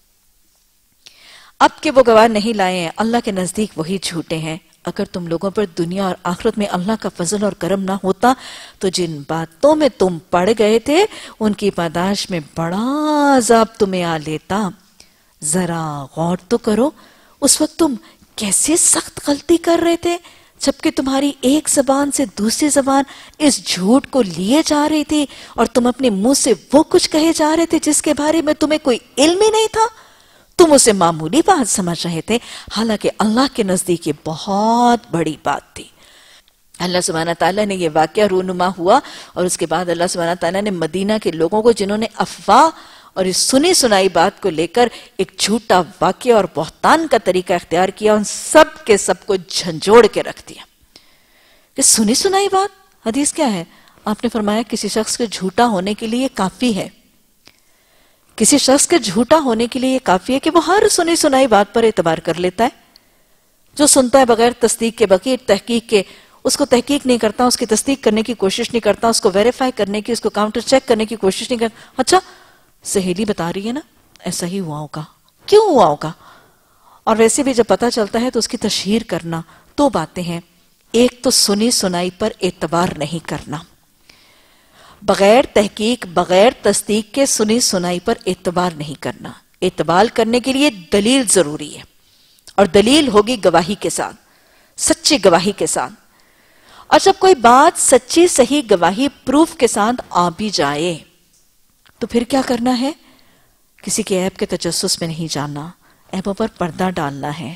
اب کہ وہ گواہ نہیں لائے ہیں، اللہ کے نزدیک وہی جھوٹے ہیں۔ اگر تم لوگوں پر دنیا اور آخرت میں اللہ کا فضل اور کرم نہ ہوتا تو جن باتوں میں تم پڑ گئے تھے ان کی پاداش میں بڑا عذاب تمہیں آ لیتا۔ ذرا غور تو کرو، اس وقت تم کیسے سخت غلطی کر رہے تھے جبکہ تمہاری ایک زبان سے دوسری زبان اس جھوٹ کو لیے جا رہی تھی، اور تم اپنے منہ سے وہ کچھ کہے جا رہے تھے جس کے بارے میں تمہیں کوئی علم ہی نہیں تھا۔ تم اسے معمولی بات سمجھ رہے تھے، حالانکہ اللہ کے نزدیک یہ بہت بڑی بات تھی۔ اللہ سبحانہ تعالیٰ نے یہ واقعہ رونما ہوا، اور اس کے بعد اللہ سبحانہ تعالیٰ نے مدینہ کے لوگوں کو جنہوں نے افواہ اور اس سنی سنائی بات کو لے کر ایک جھوٹا واقعہ اور بہتان کا طریقہ اختیار کیا، ان سب کے سب کو جھنجھوڑ کے رکھ دیا کہ سنی سنائی بات۔ حدیث کیا ہے؟ آپ نے فرمایا کسی شخص کے جھوٹا ہونے کے لیے یہ کافی ہے، کسی شخص کے جھوٹا ہونے کے لیے یہ کافی ہے کہ وہ ہر سنی سنائی بات پر اعتبار کر لیتا ہے۔ جو سنتا ہے بغیر تصدیق کے، بغیر تحقیق کے، اس کو تحقیق نہیں کرتا، اس کی تصدیق کرنے کی کوشش نہیں کرتا، اس کو ویریفائی کرنے کی، اس کو کاؤنٹر چیک کرنے کی کوشش نہیں کرتا۔ اچھا سہیلی بتا رہی ہے نا، ایسا ہی ہوا ہوگا، کیوں ہوا ہوگا؟ اور ویسے بھی جب پتا چلتا ہے تو اس کی تشہیر کرنا۔ دو باتیں ہیں، ایک تو سنی سنائی پر اعتبار نہیں کرنا، بغیر تحقیق بغیر تصدیق کے سنی سنائی پر اعتبار نہیں کرنا۔ اعتبار کرنے کے لیے دلیل ضروری ہے، اور دلیل ہوگی گواہی کے ساتھ، سچی گواہی کے ساتھ۔ اور جب کوئی بات سچی صحیح گواہی پروف کے ساتھ آ بھی جائے تو پھر کیا کرنا ہے؟ کسی کے عیب کے تجسس میں نہیں جانا، عیبوں پر پردہ ڈالنا ہے،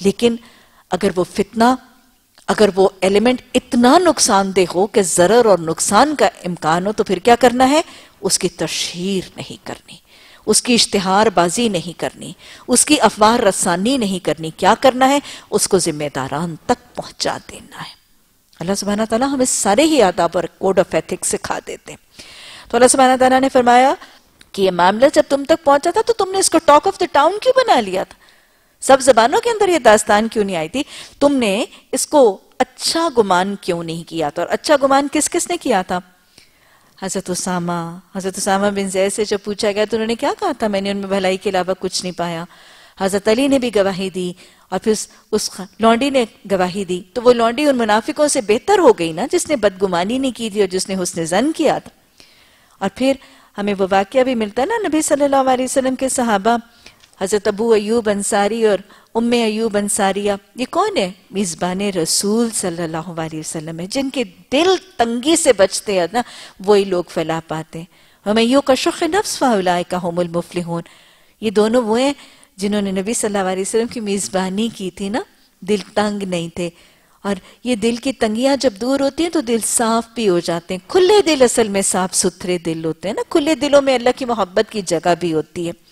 لیکن اگر وہ فتنہ، اگر وہ ایلیمنٹ اتنا نقصان دہ ہو کہ ضرر اور نقصان کا امکان ہو، تو پھر کیا کرنا ہے؟ اس کی تشہیر نہیں کرنی، اس کی اشتہار بازی نہیں کرنی، اس کی افواہ رسانی نہیں کرنی. کیا کرنا ہے؟ اس کو ذمہ داران تک پہنچا دینا ہے. اللہ سبحانہ تعالیٰ ہمیں سارے ہی آداب اور کوڈ آف ایتھکس سکھا دیتے ہیں. تو اللہ سبحانہ تعالیٰ نے فرمایا کہ یہ معاملہ جب تم تک پہنچا تھا تو تم نے اس کو ٹاک آف دا ٹاؤن کیوں بنا لیا تھا؟ سب زبانوں کے اندر یہ داستان کیوں نہیں آئی تھی؟ تم نے اس کو اچھا گمان کیوں نہیں کیا تھا؟ اور اچھا گمان کس کس نے کیا تھا؟ حضرت اسامہ حضرت اسامہ بن زید سے جب پوچھا گیا تو انہوں نے کیا کہا تھا؟ میں نے ان میں بھلائی کے علاوہ کچھ نہیں پایا. حضرت علی نے بھی گواہی دی اور پھر اس لونڈی نے گواہی دی. تو وہ لونڈی ان منافقوں سے بہتر ہو گئی نا جس نے بدگمانی نہیں کی تھی اور جس نے حسن ظن کیا تھا. اور پھر ہمیں وہ واقعہ بھی ملتا ہے نا نبی صلی اللہ علیہ وسلم کے صحابہ حضرت ابو ایوب انصاری اور ام ایوب انصاریہ. یہ کون ہے؟ میزبان رسول صلی اللہ علیہ وسلم ہے، جن کے دل تنگی سے بچتے ہیں نا وہی لوگ فلاح پاتے ہیں. وَمَن يُوقَ شُحَّ نَفْسِهِ فَأُولَٰئِكَ هُمُ الْمُفْلِحُونَ. یہ دونوں وہ ہیں جنہوں نے نبی صلی اللہ علیہ وسلم کی میزبانی کی تھی نا، دل تنگ نہیں تھے. اور یہ دل کی تنگیاں جب دور ہوتی ہیں تو دل صاف بھی ہو جاتے ہیں. کھلے دل اصل میں صاف ستھرے دل ہوتے ہیں نا، کھلے دلوں میں اللہ کی محبت کی جگہ بھی ہوتی ہے.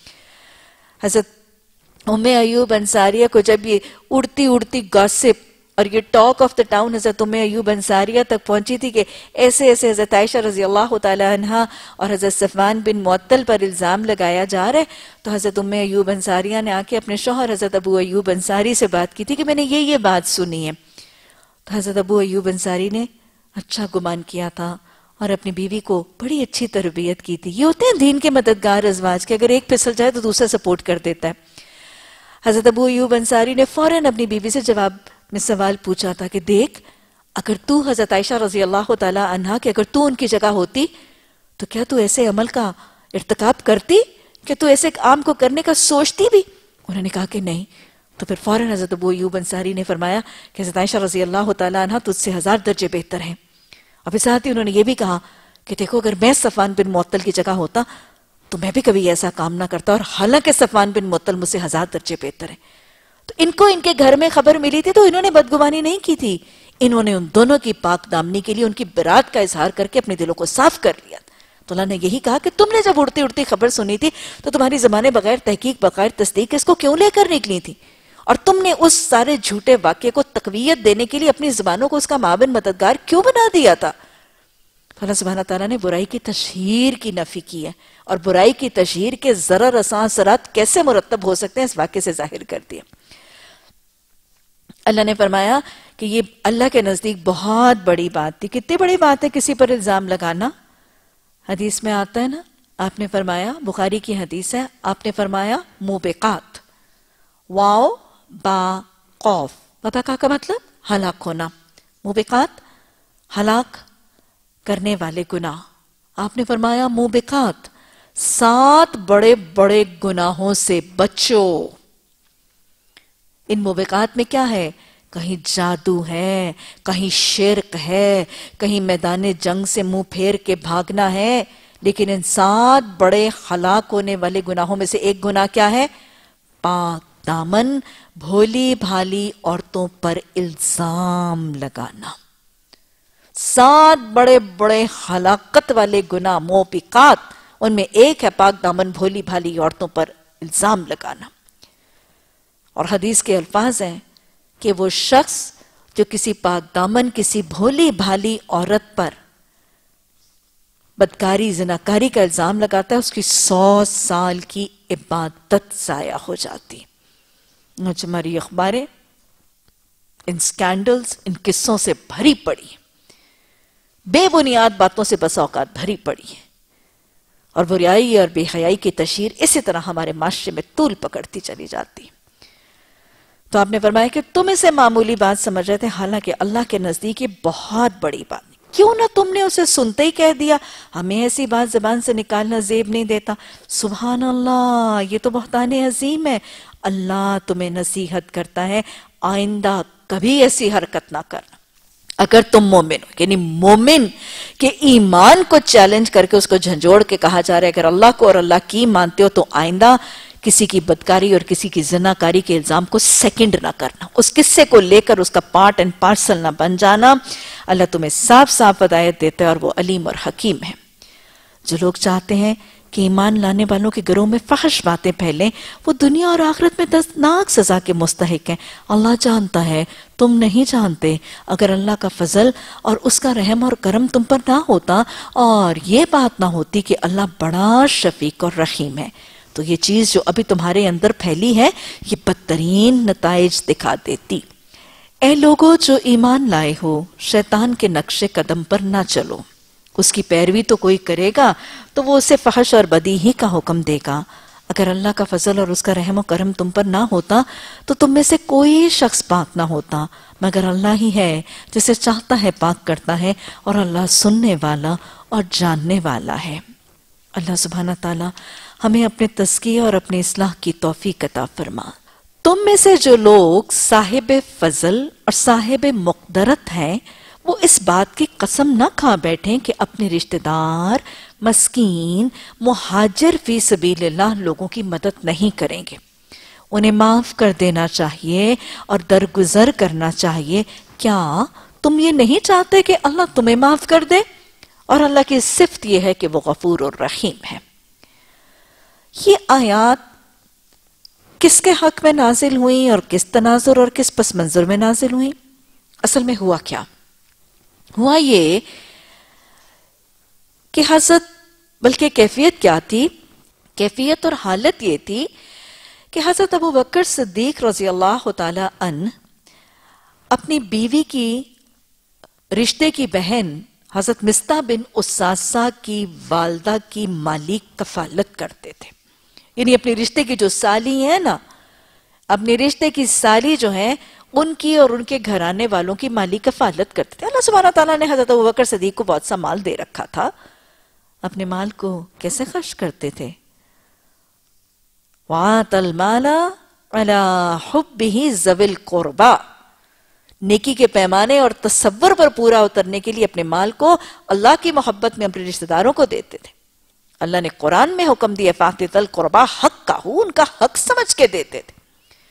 حضرت ام ایوب انصاریہ کو جب یہ اڑتی اڑتی گاسپ اور یہ ٹاک آف دا ٹاؤن حضرت ام ایوب انصاریہ تک پہنچی تھی کہ ایسے ایسے حضرت عائشہ رضی اللہ تعالی عنہا اور حضرت صفوان بن معطل پر الزام لگایا جا رہا ہے، تو حضرت ام ایوب انصاریہ نے آ کے اپنے شوہر حضرت ابو ایوب انصاری سے بات کی تھی کہ میں نے یہ یہ بات سنی ہے. تو حضرت ابو ایوب انصاری نے اچھا گمان کیا تھا اور اپنی بیوی کو بڑی اچھی تربیت کی تھی. یہ ہوتے ہیں دین کے مددگار ازواج کے، اگر ایک پھسل جائے تو دوسرا سپورٹ کر دیتا ہے. حضرت ابو ایوب انصاری نے فوراً اپنی بیوی سے جواب میں سوال پوچھا تھا کہ دیکھ، اگر تو حضرت عائشہ رضی اللہ تعالی عنہا کہ اگر تو ان کی جگہ ہوتی تو کیا تو ایسے عمل کا ارتکاب کرتی؟ کیا تو ایسے عام کو کرنے کا سوچتی بھی؟ انہوں نے کہا کہ نہیں. تو پھر فوراً حضرت ابو ایوب انصاری نے فرمایا کہ حضرت عائشہ رضی اللہ تعالی عنہا تجھ سے ہزار درجے بہتر ہیں. اور پھر ساتھ ہی انہوں نے یہ بھی کہا کہ دیکھو اگر میں صفوان بن معطل کی جگہ ہوتا تو میں بھی کبھی ایسا کام نہ کرتا، اور حالانکہ صفوان بن معطل مجھ سے ہزار درجے بہتر ہے. تو ان کو ان کے گھر میں خبر ملی تھی تو انہوں نے بدگمانی نہیں کی تھی، انہوں نے ان دونوں کی پاک دامنی کے لیے ان کی برات کا اظہار کر کے اپنے دلوں کو صاف کر لیا. تو اللہ نے یہی کہا کہ تم نے جب اڑتی اڑتی خبر سنی تھی تو تمہاری زبانیں بغیر تحقیق بغیر تصدیق اس کو کیوں لے کر نکلی تھی، اور تم نے اس سارے جھوٹے واقعے کو تقویت دینے کے لیے اپنی زبانوں کو اس کا معاون مددگار کیوں بنا دیا تھا. اللہ سبحانہ تعالیٰ نے برائی کی تشہیر کی نفی کی ہے، اور برائی کی تشہیر کے ضرر رساں اثرات کیسے مرتب ہو سکتے ہیں اس واقعے سے ظاہر کر دیا. اللہ نے فرمایا کہ یہ اللہ کے نزدیک بہت بڑی بات تھی. کتنی بڑی بات ہے کسی پر الزام لگانا؟ حدیث میں آتا ہے نا، آپ نے فرمایا، بخاری کی حدیث ہے، آپ نے فرمایا موبقات، واو با قوف، وبقا کا مطلب ہلاک ہونا، موبقات ہلاک کرنے والے گناہ. آپ نے فرمایا موبقات، سات بڑے بڑے گناہوں سے بچو. ان موبقات میں کیا ہے؟ کہیں جادو ہے، کہیں شرک ہے، کہیں میدان جنگ سے منہ پھیر کے بھاگنا ہے. لیکن ان سات بڑے ہلاک ہونے والے گناہوں میں سے ایک گناہ کیا ہے؟ پاک دامن، بھولی بھالی عورتوں پر الزام لگانا. سات بڑے بڑے ہلاکت والے گناہ موبقات، ان میں ایک ہے پاک دامن بھولی بھالی عورتوں پر الزام لگانا. اور حدیث کے الفاظ ہیں کہ وہ شخص جو کسی پاک دامن کسی بھولی بھالی عورت پر بدکاری زناکاری کا الزام لگاتا ہے، اس کی سو سال کی عبادت ضائع ہو جاتی. ہماری اخباریں ان سکینڈلز، ان قصوں سے بھری پڑی ہیں، بے بنیاد باتوں سے بس اوقات بھری پڑی ہے. اور بریائی اور بے حیائی کی تشہیر اسی طرح ہمارے معاشرے میں طول پکڑتی چلی جاتی. تو آپ نے فرمایا کہ تم اسے معمولی بات سمجھ رہے تھے، حالانکہ اللہ کے نزدیک یہ بہت بڑی بات. کیوں نہ تم نے اسے سنتے ہی کہہ دیا، ہمیں ایسی بات زبان سے نکالنا زیب نہیں دیتا. سبحان اللہ، یہ تو بہتان عظیم ہے. اللہ تمہیں نصیحت کرتا ہے آئندہ کبھی ایسی حرکت نہ کرنا. اگر تم مومن ہو، یعنی مومن کے ایمان کو چیلنج کر کے اس کو جھنجھوڑ کے کہا جا رہا ہے اگر اللہ کو اور اللہ کی مانتے ہو تو آئندہ کسی کی بدکاری اور کسی کی زناکاری کے الزام کو سیکنڈ نہ کرنا، اس قصے کو لے کر اس کا پارٹ اینڈ پارسل نہ بن جانا۔ اللہ تمہیں صاف صاف ہدایت دیتا ہے اور وہ علیم اور حکیم ہے۔ جو لوگ چاہتے ہیں کہ ایمان لانے والوں کے گھروں میں فحش باتیں پھیلیں، وہ دنیا اور آخرت میں دردناک سزا کے مستحق ہیں۔ اللہ جانتا ہے، تم نہیں جانتے۔ اگر اللہ کا فضل اور اس کا رحم اور کرم تم پر نہ ہوتا اور یہ بات نہ ہوتی کہ اللہ بڑا شفیق اور رحیم ہے، تو یہ چیز جو ابھی تمہارے اندر پھیلی ہے یہ بدترین نتائج دکھا دیتی۔ اے لوگو جو ایمان لائے ہو، شیطان کے نقش قدم پر نہ چلو۔ اس کی پیروی تو کوئی کرے گا تو وہ اسے فحش اور بدی ہی کا حکم دے گا۔ اگر اللہ کا فضل اور اس کا رحم و کرم تم پر نہ ہوتا تو تم میں سے کوئی شخص پاک نہ ہوتا، مگر اللہ ہی ہے جسے چاہتا ہے پاک کرتا ہے، اور اللہ سننے والا اور جاننے والا ہے۔ اللہ سبحانہ تعالی ہمیں اپنے تزکیہ اور اپنے اصلاح کی توفیق عطا فرما۔ تم میں سے جو لوگ صاحب فضل اور صاحب مقدرت ہیں، وہ اس بات کی قسم نہ کھا بیٹھیں کہ اپنے رشتہ دار، مسکین، مہاجر فی سبیل اللہ لوگوں کی مدد نہیں کریں گے۔ انہیں معاف کر دینا چاہیے اور درگزر کرنا چاہیے۔ کیا تم یہ نہیں چاہتے کہ اللہ تمہیں معاف کر دے؟ اور اللہ کی صفت یہ ہے کہ وہ غفور اور رحیم ہے۔ یہ آیات کس کے حق میں نازل ہوئیں اور کس تناظر اور کس پس منظر میں نازل ہوئیں؟ اصل میں ہوا کیا؟ ہوا یہ کہ حضرت، بلکہ کیفیت کیا تھی؟ کیفیت اور حالت یہ تھی کہ حضرت ابو بکر صدیق رضی اللہ تعالی عنہ اپنی بیوی کی رشتے کی بہن حضرت مستہ بن اساسہ کی والدہ کی مالی کفالت کرتے تھے۔ یعنی اپنی رشتے کی جو سالی ہے نا، اپنی رشتے کی سالی جو ہے ان کی اور ان کے گھرانے والوں کی مالی کفالت کرتے تھے۔ اللہ سبحانہ تعالیٰ نے حضرت ابو بکر صدیق کو بہت سا مال دے رکھا تھا۔ اپنے مال کو کیسے خرچ کرتے تھے؟ وَآتَ الْمَالَ عَلَى حُبِّهِ ذَوِي الْقُرْبَى، نیکی کے پیمانے اور تصور پر پورا اترنے کے لیے اپنے مال کو اللہ کی محبت میں اپنے رشتہ داروں کو دیتے تھے۔ اللہ نے قرآن میں حکم دیا فَآتِ ذَا الْقُرْبَى حَقَّهُ، ان کا حق سمجھ کے دیتے تھے۔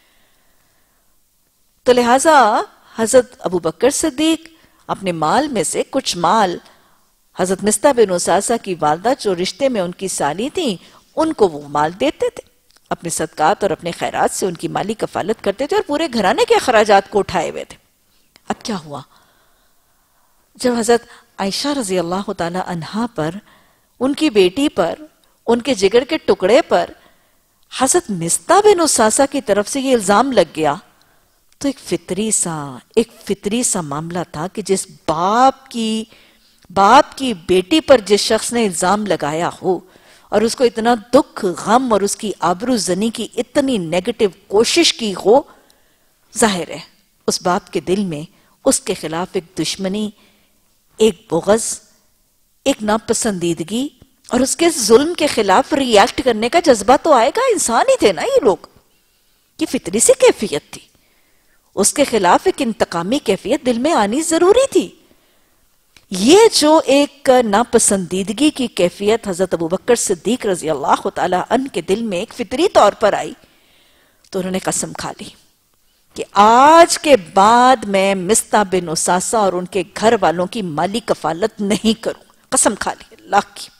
تو لہٰذا حضرت ابو بکر صدیق اپنے مال میں سے کچھ مال حضرت مستہ بن اساسہ کی والدہ جو رشتے میں ان کی سالی تھیں ان کو وہ مال دیتے تھے، اپنے صدقات اور اپنے خیرات سے ان کی مالی کفالت کرتے تھے اور پورے گھرانے کے اخراجات کو اٹھائے ہوئے تھے۔ اب کیا ہوا؟ جب حضرت عائشہ رضی اللہ تعالی عنہا پر، ان کی بیٹی پر، ان کے جگر کے ٹکڑے پر حضرت مستہ بن اساسہ کی طرف سے یہ الزام لگ گیا، تو ایک فطری سا ایک فطری سا معاملہ تھا کہ جس باپ کی باپ کی بیٹی پر جس شخص نے الزام لگایا ہو اور اس کو اتنا دکھ، غم اور اس کی آبرو زنی کی اتنی نیگیٹو کوشش کی ہو، ظاہر ہے اس باپ کے دل میں اس کے خلاف ایک دشمنی، ایک بغض، ایک ناپسندیدگی اور اس کے ظلم کے خلاف ری ایکٹ کرنے کا جذبہ تو آئے گا۔ انسان ہی تھے نا یہ لوگ، یہ فطری سی کیفیت تھی، اس کے خلاف ایک انتقامی کیفیت دل میں آنی ضروری تھی۔ یہ جو ایک ناپسندیدگی کی کیفیت حضرت ابو بکر صدیق رضی اللہ تعالی عنہ کے دل میں ایک فطری طور پر آئی تو انہوں نے قسم کھا لی کہ آج کے بعد میں مستہ بن اساسہ اور ان کے گھر والوں کی مالی کفالت نہیں کروں۔ قسم کھا لی اللہ کی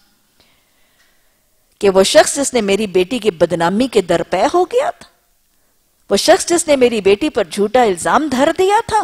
کہ وہ شخص جس نے میری بیٹی کی بدنامی کے درپے ہو گیا تھا، وہ شخص جس نے میری بیٹی پر جھوٹا الزام دھر دیا تھا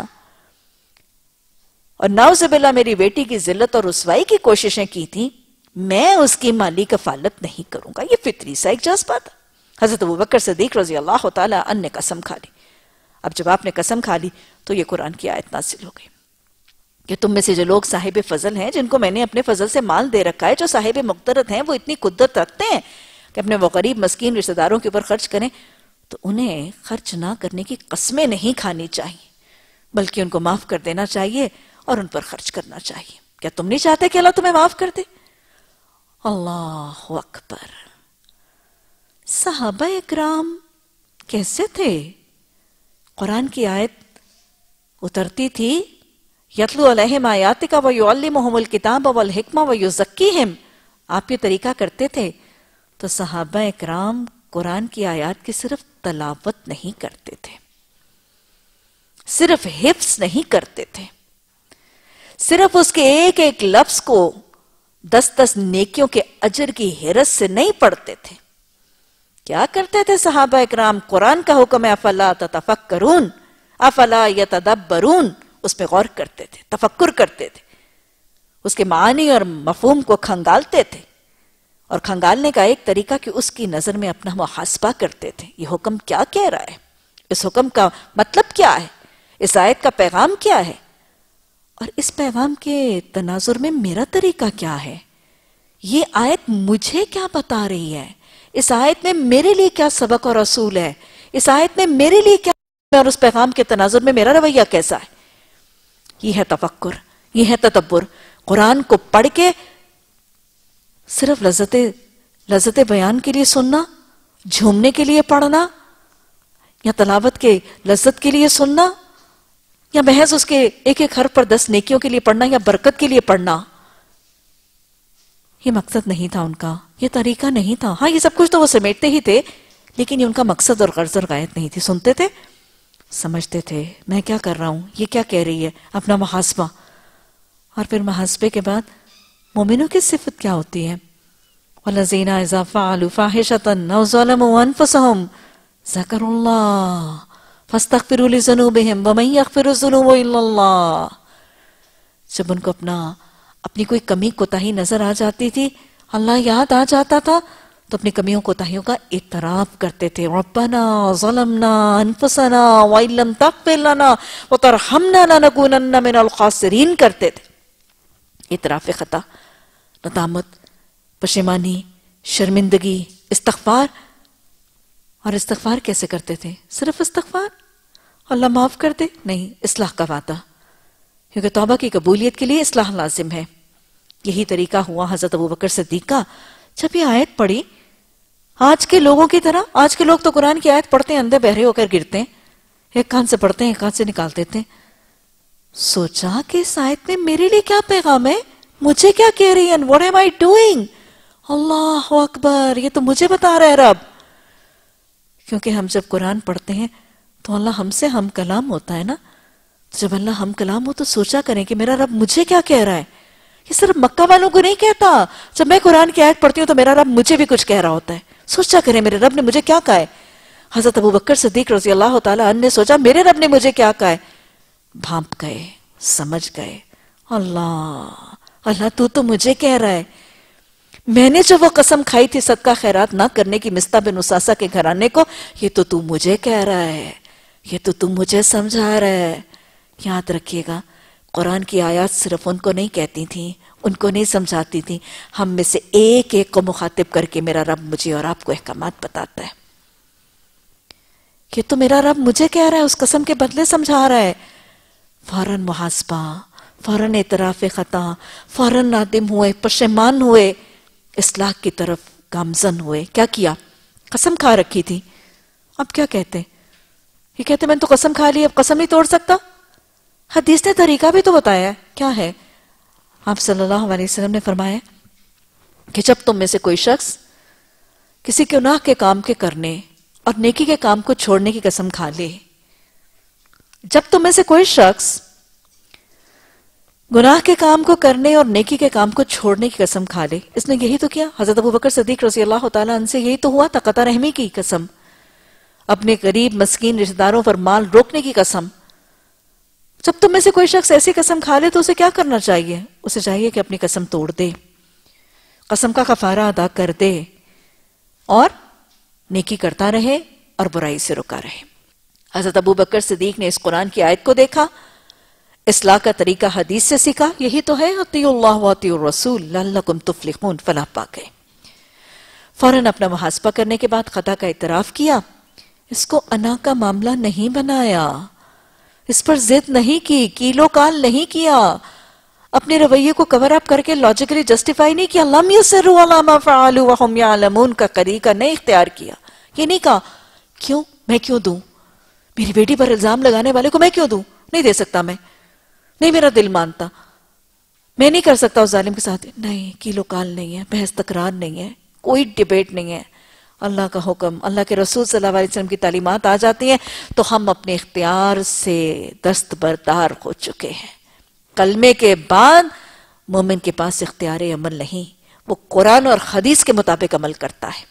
اور نعوذ باللہ میری بیٹی کی ذلت اور رسوائی کی کوششیں کی تھی، میں اس کی مالی کفالت نہیں کروں گا۔ یہ فطری سا ایک جذبہ تھا۔ حضرت ابو بکر صدیق رضی اللہ تعالی عنہ نے قسم کھا لی۔ اب جب آپ نے قسم کھا لی تو یہ قرآن کی آیت نازل ہو گئی کہ تم میں سے جو لوگ صاحب فضل ہیں، جن کو میں نے اپنے فضل سے مال دے رکھا ہے، جو صاحب مقدرت ہیں، وہ اتنی قدرت رکھتے ہیں کہ اپنے وہ غریب مسکین رشتہ داروں کے اوپر خرچ کریں، تو انہیں خرچ نہ کرنے کی قسمیں نہیں کھانی چاہیے، بلکہ ان کو معاف کر دینا چاہیے اور ان پر خرچ کرنا چاہیے۔ کیا تم نہیں چاہتے کہ اللہ تمہیں معاف کر دے؟ اللہ اکبر! صحابہ اکرام کیسے تھے؟ قرآن کی آیت اترتی تھی یتلو علیہم آیاتک ویعلمہم الکتاب والحکمہ ویزکیہم، آپ یہ طریقہ کرتے تھے تو صحابہ اکرام قرآن کی آیات کی صرف تلاوت نہیں کرتے تھے، صرف حفظ نہیں کرتے تھے، صرف اس کے ایک ایک لفظ کو دس دس نیکیوں کے اجر کی حرص سے نہیں پڑھتے تھے. کیا کرتے تھے صحابہ اکرام؟ قرآن کا حکم ہے افلا تتفکرون افلا یتدبرون، اس پہ غور کرتے تھے، تفکر کرتے تھے، اس کے معنی اور مفہوم کو کھنگالتے تھے. اور کھنگالنے کا ایک طریقہ کہ اس کی نظر میں اپنا محاسبہ کرتے تھے. یہ حکم کیا کہہ رہا ہے؟ اس حکم کا مطلب کیا ہے؟ اس آیت کا پیغام کیا ہے؟ اور اس پیغام کے تناظر میں میرا طریقہ کیا ہے؟ یہ آیت مجھے کیا بتا رہی ہے؟ اس آیت میں میرے لیے کیا سبق اور اصول ہے؟ اس آیت میں میرے لیے کیا ہے؟ اور اس پیغام کے تناظر میں میرا رویہ کیسا ہے؟ یہ ہے تفکر، یہ ہے تدبر. قرآن کو پڑھ کے صرف لذت لذت بیان کے لیے سننا، جھومنے کے لیے پڑھنا، یا تلاوت کے لذت کے لیے سننا، یا محض اس کے ایک ایک حرف پر دس نیکیوں کے لیے پڑھنا یا برکت کے لیے پڑھنا، یہ مقصد نہیں تھا ان کا، یہ طریقہ نہیں تھا. ہاں یہ سب کچھ تو وہ سمیٹتے ہی تھے، لیکن یہ ان کا مقصد اور غرض اور غایت نہیں تھی. سنتے تھے، سمجھتے تھے میں کیا کر رہا ہوں، یہ کیا کہہ رہی ہے، اپنا محاسبہ. اور پھر محاسبے کے بعد مومنوں کی صفت کیا ہوتی ہے؟ وَالَّذِينَ إِذَا فَعَلُوا فَاحِشَةً أَوْ ظَلَمُوا أَنفُسَهُمْ ذَكَرُوا اللَّهَ فَاسْتَغْفِرُوا لِذُنُوبِهِمْ وَمَن يَغْفِرُ الذُّنُوبَ إِلَّا اللَّهُ. جب ان کو اپنا اپنی کوئی کمی کوتاہی نظر آ جاتی تھی، اللہ یاد آ جاتا تھا، تو اپنی کمیوں کوتاہیوں کا اعتراف کرتے تھے. ربنا ظلمنا انفسنا وَإِن لَّمْ تَغْفِرْ لَنَا وَتَرْحَمْنَا لَنَكُونَنَّ مِنَ الْخَاسِرِينَ کرتے تھے. اعتراف خطا، ندامت، پشیمانی، شرمندگی، استغفار. اور استغفار کیسے کرتے تھے؟ صرف استغفار، اللہ معاف کر دے؟ نہیں، اصلاح کا وعدہ، کیونکہ توبہ کی قبولیت کے لیے اصلاح لازم ہے. یہی طریقہ ہوا حضرت ابوبکر صدیق کا. جب یہ آیت پڑھی، آج کے لوگوں کی طرح، آج کے لوگ تو قرآن کی آیت پڑھتے ہیں اندھے بہرے ہو کر گرتے ہیں، ایک کان سے پڑھتے ہیں ایک کان سے نکال دیتے ہیں. سوچا کہ اس آیت میں میرے لیے کیا پیغام ہے، مجھے کیا کہہ رہی ہے، what am I doing؟ اللہ اکبر، یہ تو مجھے بتا رہا ہے رب. کیونکہ ہم جب قرآن پڑھتے ہیں تو اللہ ہم سے ہم کلام ہوتا ہے نا. جب اللہ ہم کلام ہو تو سوچا کریں کہ میرا رب مجھے کیا کہہ رہا ہے. یہ صرف مکہ والوں کو نہیں کہتا، جب میں قرآن کی آیت پڑھتی ہوں تو میرا رب مجھے بھی کچھ کہہ رہا ہوتا ہے. سوچا کریں میرے رب نے مجھے کیا کہا ہے. حضرت ابوبکر صدیق رضی اللہ تعالیٰ عنہ نے سوچا میرے رب نے مجھے کیا کہا ہے. بھانپ گئے، سمجھ گئے، اللہ اللہ تو تو مجھے کہہ رہا ہے. میں نے جو وہ قسم کھائی تھی صدقہ خیرات نہ کرنے کی مستہ بن اساسہ کے گھرانے کو، یہ تو تو مجھے کہہ رہا ہے، یہ تو تو مجھے سمجھا رہا ہے. یاد رکھیے گا، قرآن کی آیات صرف ان کو نہیں کہتی تھیں، ان کو نہیں سمجھاتی تھیں، ہم میں سے ایک ایک کو مخاطب کر کے میرا رب مجھے اور آپ کو احکامات بتاتا ہے. یہ تو میرا رب مجھے کہہ رہا ہے، اس قسم کے بدلے سمجھا رہا ہے. فوراً محاسبہ، فوراً اعتراف خطا، فوراً نادم ہوئے، پشیمان ہوئے، اصلاح کی طرف گامزن ہوئے. کیا کیا؟ قسم کھا رکھی تھی. اب کیا کہتے؟ یہ کہتے میں نے تو قسم کھا لی، اب قسم نہیں توڑ سکتا. حدیث نے طریقہ بھی تو بتایا ہے. کیا ہے؟ آپ صلی اللہ علیہ وسلم نے فرمایا کہ جب تم میں سے کوئی شخص کسی گناہ کے کام کے کرنے اور نیکی کے کام کو چھوڑنے کی قسم کھا لے، جب تم میں سے کوئی شخص گناہ کے کام کو کرنے اور نیکی کے کام کو چھوڑنے کی قسم کھا لے. اس نے یہی تو کیا. حضرت ابوبکر صدیق رضی اللہ تعالیٰ عنہ سے یہی تو ہوا تھا، قطع رحمی کی قسم، اپنے قریب مسکین رشتہ داروں پر مال روکنے کی قسم. جب تم میں سے کوئی شخص ایسی قسم کھا لے تو اسے کیا کرنا چاہیے؟ اسے چاہیے کہ اپنی قسم توڑ دے، قسم کا کفارہ ادا کر دے، اور نیکی کرتا رہے اور برائی سے رکا رہے. حضرت ابوبکر صدیق نے اس قرآن کی آیت کو دیکھا، اصلاح کا طریقہ حدیث سے سیکھا. یہی تو ہے اطیعوا اللہ واطیعوا الرسول لعلکم تفلحون، فلاح پا گئے. فوراً اپنا محاسبہ کرنے کے بعد خطا کا اعتراف کیا. اس کو انا کا معاملہ نہیں بنایا، اس پر ضد نہیں کی، کیلو کال نہیں کیا، اپنے رویے کو کور اپ کر کے لاجیکلی جسٹیفائی نہیں کیا. لم یصروا علی ما فعلوا وهم یعلمون کا طریقہ نہیں اختیار کیا. یہ نہیں کہا کیوں، میں کیوں دوں، میری بیٹی پر الزام لگانے والے کو میں کیوں دوں، نہیں دے سکتا، میں نہیں، میرا دل مانتا، میں نہیں کر سکتا اس ظالم کے ساتھ. نہیں، کیلو کال نہیں ہے، بحث تکرار نہیں ہے، کوئی ڈیبیٹ نہیں ہے. اللہ کا حکم، اللہ کے رسول صلی اللہ علیہ وسلم کی تعلیمات آ جاتی ہیں تو ہم اپنے اختیار سے دستبردار ہو چکے ہیں۔ کلمے کے بعد مومن کے پاس اختیار عمل نہیں، وہ قرآن اور حدیث کے مطابق عمل کرتا ہے۔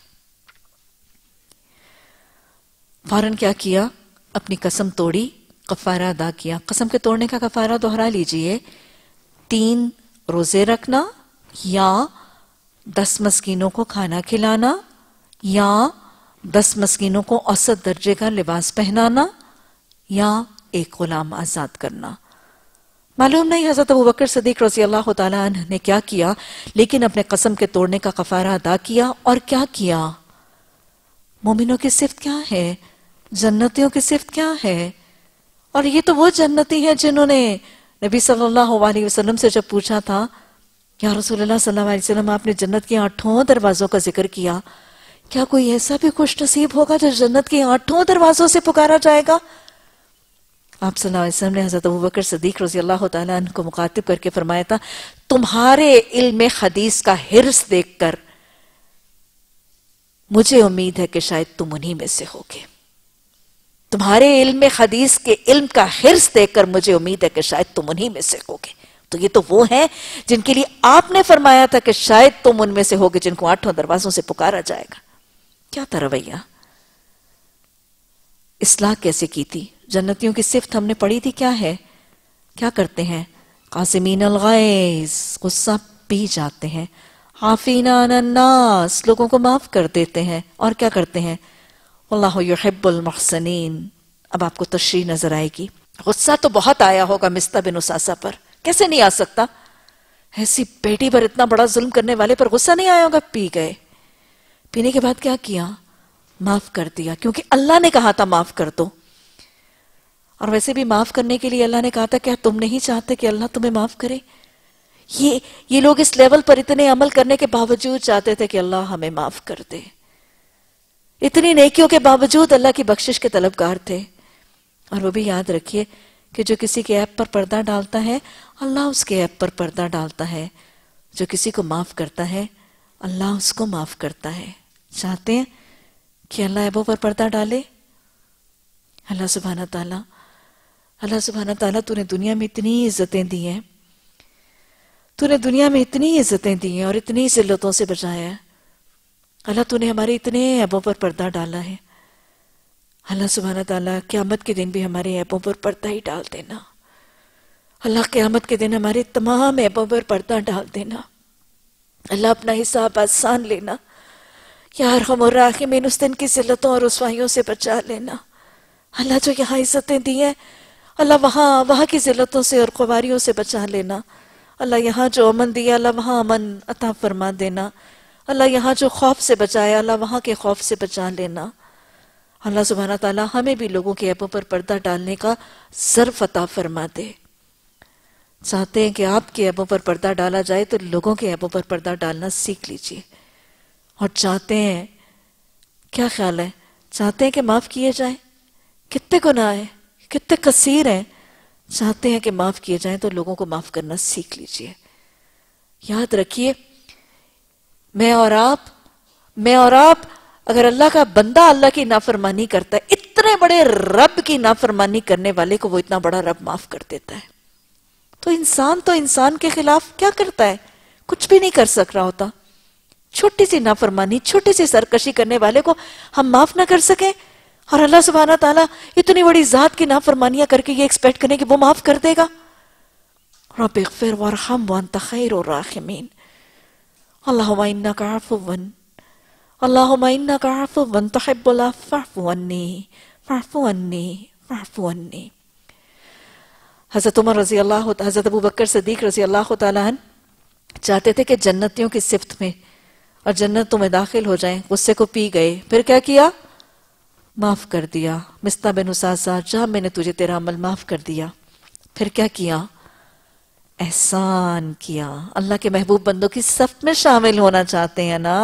فوراً کیا کیا؟ اپنی قسم توڑی، کفارہ ادا کیا۔ قسم کے توڑنے کا کفارہ دوہرا لیجئے، تین روزے رکھنا، یا دس مسکینوں کو کھانا کھلانا، یا دس مسکینوں کو اوسط درجے کا لباس پہنانا، یا ایک غلام آزاد کرنا۔ معلوم نہیں حضرت ابوبکر صدیق رضی اللہ تعالیٰ عنہ نے کیا کیا، لیکن اپنے قسم کے توڑنے کا کفارہ ادا کیا۔ اور کیا کیا؟ مومنوں کی صفت کیا ہے؟ جنتیوں کی صفت کیا ہے؟ اور یہ تو وہ جنتی ہیں جنہوں نے نبی صلی اللہ علیہ وسلم سے جب پوچھا تھا، یا رسول اللہ صلی اللہ علیہ وسلم آپ نے جنت کے آٹھوں دروازوں کا ذکر کیا، کیا کوئی ایسا بھی خوش نصیب ہوگا جو جنت کے آٹھوں دروازوں سے پکارا جائے گا؟ آپ صلی اللہ علیہ وسلم نے حضرت ابوبکر صدیق رضی اللہ تعالیٰ عنہ کو مخاطب کر کے فرمایا تھا، تمہارے علم حدیث کا حرص دیکھ کر مجھے امید ہے کہ شاید تم انہی میں سے ہوگے۔ تمہارے علم حدیث کے علم کا حرص دیکھ کر مجھے امید ہے کہ شاید تم انہی میں سے ہوگے۔ تو یہ تو وہ ہیں جن کے لیے آپ نے فرمایا تھا کہ شاید تم ان میں سے ہوگے جن کو آٹھوں دروازوں سے پکارا جائے گا۔ کیا تھا رویہ؟ اصلاح کیسے کی تھی؟ جنتیوں کی صفت ہم نے پڑھی تھی، کیا ہے؟ کیا کرتے ہیں؟ قاسمین الغیظ، غصہ پی جاتے ہیں، عافین عن الناس، لوگوں کو معاف کر دیتے ہیں، اور کیا کرتے ہیں؟ واللہ یحب المحسنین۔ اب آپ کو تشریح نظر آئے گی۔ غصہ تو بہت آیا ہوگا مصطح بن اساسہ پر، کیسے نہیں آ سکتا؟ ایسی بیٹی پر اتنا بڑا ظلم کرنے والے پر غصہ نہیں آیا ہوگا؟ پی گئے، پینے کے بعد کیا کیا؟ معاف کر دیا، کیونکہ اللہ نے کہا تھا معاف کر دو۔ اور ویسے بھی معاف کرنے کے لیے اللہ نے کہا تھا، کیا تم نہیں چاہتے کہ اللہ تمہیں معاف کرے؟ یہ یہ لوگ اس لیول پر اتنے عمل کرنے کے باوجود چاہتے تھے کہ اللہ ہمیں معاف کر دے۔ اتنی نیکیوں کے باوجود اللہ کی بخشش کے طلبگار تھے۔ اور وہ بھی یاد رکھیے کہ جو کسی کے عیب پر پردہ ڈالتا ہے، اللہ اس کے عیب پر پردہ ڈالتا ہے۔ جو کسی کو معاف کرتا ہے، اللہ اس کو معاف کرتا ہے۔ چاہتے ہیں کہ اللہ عیبوں پر پردہ ڈالے؟ اللہ سبحانہ تعالیٰ اللہ سبحانہ تعالیٰ تو نے دنیا میں اتنی عزتیں دی ہیں، تو نے دنیا میں اتنی عزتیں دی ہیں اور اتنی ذلتوں سے بچایا ہے۔ اللہ تو نے ہمارے اتنے عیبوں پر پردہ ڈالا ہے۔ اللہ سبحانہ تعالیٰ قیامت کے دن بھی ہمارے عیبوں پر پردہ ہی ڈال دینا۔ اللہ قیامت کے دن ہمارے تمام عیبوں پر پردہ ڈال دینا۔ اللہ اپنا حساب آسان لینا۔ یا ارحم الراحمین، اس دن کی ذلتوں اور رسوائیوں سے بچا لینا۔ اللہ جو یہاں عزتیں دی ہیں، اللہ وہاں وہاں کی ذلتوں سے اور خواریوں سے بچا لینا۔ اللہ یہاں جو امن دیا، اللہ وہاں امن عطا فرما دینا۔ اللہ یہاں جو خوف سے بچایا، اللہ وہاں کے خوف سے بچا لینا۔ اللہ سبحانہ تعالیٰ ہمیں بھی لوگوں کے عیبوں پر پردہ ڈالنے کا ظرف عطا فرما دے۔ چاہتے ہیں کہ آپ کے عیبوں پر پردہ ڈالا جائے تو لوگوں کے عیبوں پر پردہ ڈالنا سیکھ لیجئے۔ اور چاہتے ہیں، کیا خیال ہے، چاہتے ہیں کہ معاف کیے جائیں؟ کتنے گناہ ہیں، کتنے کثیر ہیں، چاہتے ہیں کہ معاف کیے جائیں تو لوگوں کو معاف کرنا سیکھ لیجئے۔ یاد رکھیے، میں اور آپ میں اور آپ اگر اللہ کا بندہ اللہ کی نافرمانی کرتا ہے، اتنے بڑے رب کی نافرمانی کرنے والے کو وہ اتنا بڑا رب معاف کر دیتا ہے۔ تو انسان تو انسان کے خلاف کیا کرتا ہے؟ کچھ بھی نہیں کر سک رہا ہوتا۔ چھوٹی سی نافرمانی، چھوٹی سی سرکشی کرنے والے کو ہم معاف نہ کر سکیں، اور اللہ سبحانہ تعالیٰ اتنی بڑی ذات کی نافرمانیاں کر کے یہ ایکسپیکٹ کرنے کہ وہ معاف کر دے گا۔ رب اغفر وارحم وانت خیر الراحمین۔ اللہم انک عفو اللہم انک عفو تحب العفو فاعف عنی فاعف عنی فاعف عنی۔ حضرت عمر رضی اللہ حضرت ابوبکر صدیق رضی اللہ تعالیٰ عنہ چاہتے تھے کہ جنتیوں کی صفت میں اور جنتوں میں داخل ہو جائیں۔ غصے کو پی گئے، پھر کیا کیا؟ معاف کر دیا۔ مصطح بن اساسہ، جا میں نے تجھے تیرا عمل معاف کر دیا۔ پھر کیا کیا؟ احسان کیا۔ اللہ کے محبوب بندوں کی صف میں شامل ہونا چاہتے ہیں نا؟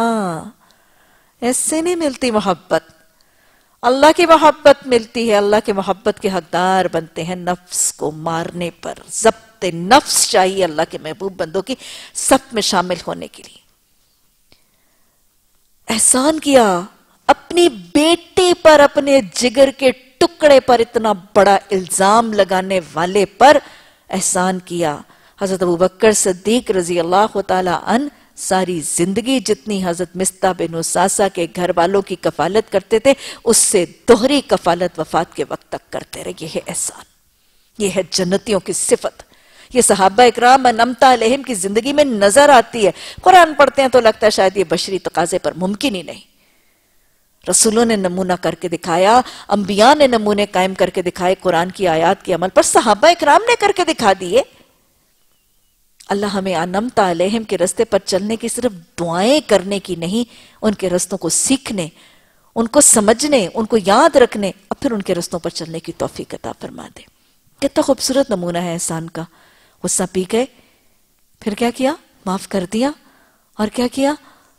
ایسے نہیں ملتی محبت، اللہ کی محبت ملتی ہے۔ اللہ کی محبت کے حقدار بنتے ہیں نفس کو مارنے پر۔ ضبط نفس چاہیے اللہ کے محبوب بندوں کی صف میں شامل ہونے کے لیے۔ احسان کیا، اپنی بیٹی پر اپنے جگر کے ٹکڑے پر اتنا بڑا الزام لگانے والے پر احسان کیا. حضرت ابوبکر صدیق رضی اللہ تعالی عنہ ساری زندگی جتنی حضرت مصطح بن اساسہ کے گھر والوں کی کفالت کرتے تھے اس سے دوہری کفالت وفات کے وقت تک کرتے رہے. یہ ہے احسان, یہ ہے جنتیوں کی صفت. یہ صحابہ اکرام انعمت علیہم کی زندگی میں نظر آتی ہے. قرآن پڑھتے ہیں تو لگتا ہے شاید یہ بشری تقاضے پر ممکن ہی نہیں. رسولوں نے نمونہ کر کے دکھایا, انبیاء نے نمونے قائم کر کے دکھائے قرآن کی آیات کے عمل پر, صحابہ اکرام نے کر کے دکھا دیے. اللہ ہمیں انعمت علیہم کے رستے پر چلنے کی صرف دعائیں کرنے کی نہیں, ان کے رستوں کو سیکھنے, ان کو سمجھنے, ان کو یاد رکھنے اور پھر ان کے رستوں پر چلنے کی توفیق عطا فرما دے. کتنا خوبصورت نمونہ ہے احسان کا. غصہ پی گئے, پھر کیا کیا؟ معاف کر دیا. اور کیا کیا؟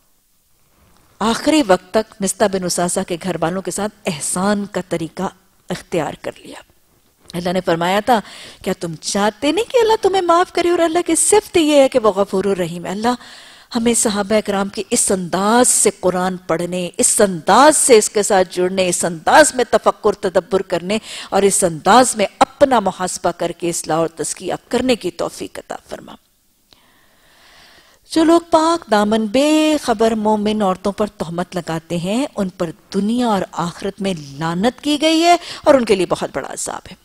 آخری وقت تک مصطح بن اساسہ کے گھر والوں کے ساتھ احسان کا طریقہ اختیار کر لیا. اللہ نے فرمایا تھا کیا تم چاہتے نہیں کہ اللہ تمہیں معاف کرے؟ اور اللہ کی صفت یہ ہے کہ وہ غفور الرحیم ہے. اللہ ہمیں صحابہ اکرام کی اس انداز سے قرآن پڑھنے, اس انداز سے اس کے ساتھ جڑنے, اس انداز میں تفکر تدبر کرنے اور اس انداز میں اپنا محاسبہ کر کے اصلاح اور تزکیہ کرنے کی توفیق عطا فرما. جو لوگ پاک دامن بے خبر مومن عورتوں پر تہمت لگاتے ہیں ان پر دنیا اور آخرت میں لعنت کی گئی ہے اور ان کے لیے بہت بڑا عذاب ہے.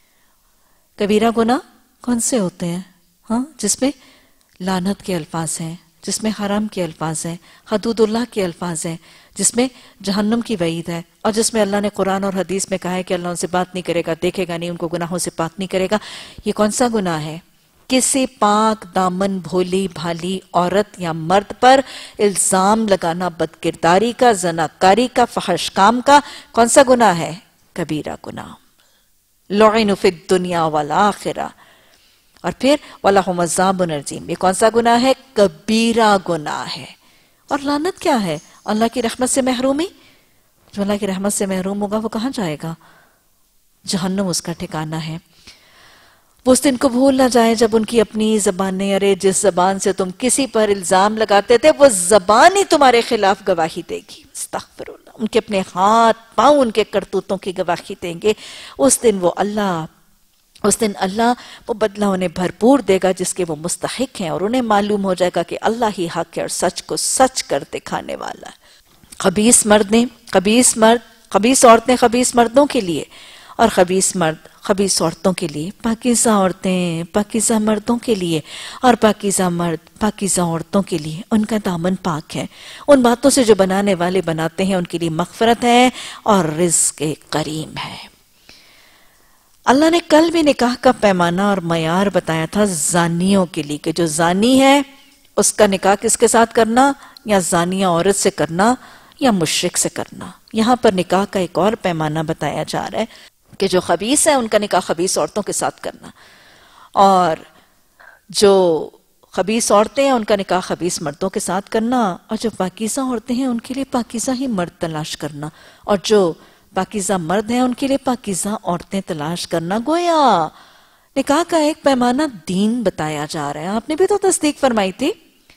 کبیرہ گناہ کون سے ہوتے ہیں؟ ہاں جس میں لعنت کے الفاظ ہیں, جس میں حرام کے الفاظ ہیں, حدود اللہ کے الفاظ ہیں, جس میں جہنم کی وعید ہے, اور جس میں اللہ نے قرآن اور حدیث میں کہا ہے کہ اللہ ان سے بات نہیں کرے گا, دیکھے گا نہیں, ان کو گناہوں سے پاک نہیں کرے گا. یہ کون سا گناہ ہے؟ کسی پاک دامن بھولی بھالی عورت یا مرد پر الزام لگانا بدکرداری کا, زناکاری کا, فحش کام کا. کون سا گناہ ہے؟ کبیرہ گناہ. لعنوا فی الدنیا والآخرہ. اور پھر وَلَهُمْ عَذَابٌ عَظِیمٌ. یہ کون سا گناہ ہے؟ کبیرہ گناہ ہے. اور لعنت کیا ہے؟ اللہ کی رحمت سے محرومی. جو اللہ کی رحمت سے محروم ہوگا وہ کہاں جائے گا؟ جہنم اس کا ٹھکانہ ہے. وہ اس دن کو بھول نہ جائیں جب ان کی اپنی زبانیں, ارے جس زبان سے تم کسی پر الزام لگاتے تھے وہ زبان ہی تمہارے خلاف گواہی دے گی. استغفر اللہ. ان کے اپنے ہاتھ پاؤں ان کے کرتوتوں کی گواہی دیں گے. اس دن وہ اللہ اس دن اللہ وہ بدلہ انہیں بھرپور دے گا جس کے وہ مستحق ہیں, اور انہیں معلوم ہو جائے گا کہ اللہ ہی حق ہے اور سچ کو سچ کر دکھانے والا ہے. خبیث مردیں خبیث مرد خبیث عورتیں خبیث مردوں کے لیے, اور خبیث مرد خبیث عورتوں کے لیے. پاکیزہ عورتیں پاکیزہ مردوں کے لیے, اور پاکیزہ مرد پاکیزہ عورتوں کے لیے. ان کا دامن پاک ہے. ان باتوں سے جو بنانے والے بناتے ہیں ان کے لیے مغفرت ہے اور رزق کریم ہے. اللہ نے کل بھی نکاح کا پیمانہ اور معیار بتایا تھا زانیوں کے لیے, کہ جو زانی ہے اس کا نکاح کس کے ساتھ کرنا, یا زانیہ عورت سے کرنا یا مشرک سے کرنا. یہاں پر نکاح کا ایک اور پیمانہ بتایا جا رہا ہے کہ جو خبیث ہیں ان کا نکاح خبیث عورتوں کے ساتھ کرنا, اور جو خبیث عورتیں ہیں ان کا نکاح خبیث مردوں کے ساتھ کرنا, اور جو پاکیزہ عورتیں ہیں ان کے لیے پاکیزہ ہی مرد تلاش کرنا, اور جو پاکیزہ مرد ہیں ان کے لیے پاکیزہ عورتیں تلاش کرنا. گویا نکاح کا ایک پیمانہ دین بتایا جا رہا ہے. آپ نے بھی تو تصدیق فرمائی تھی.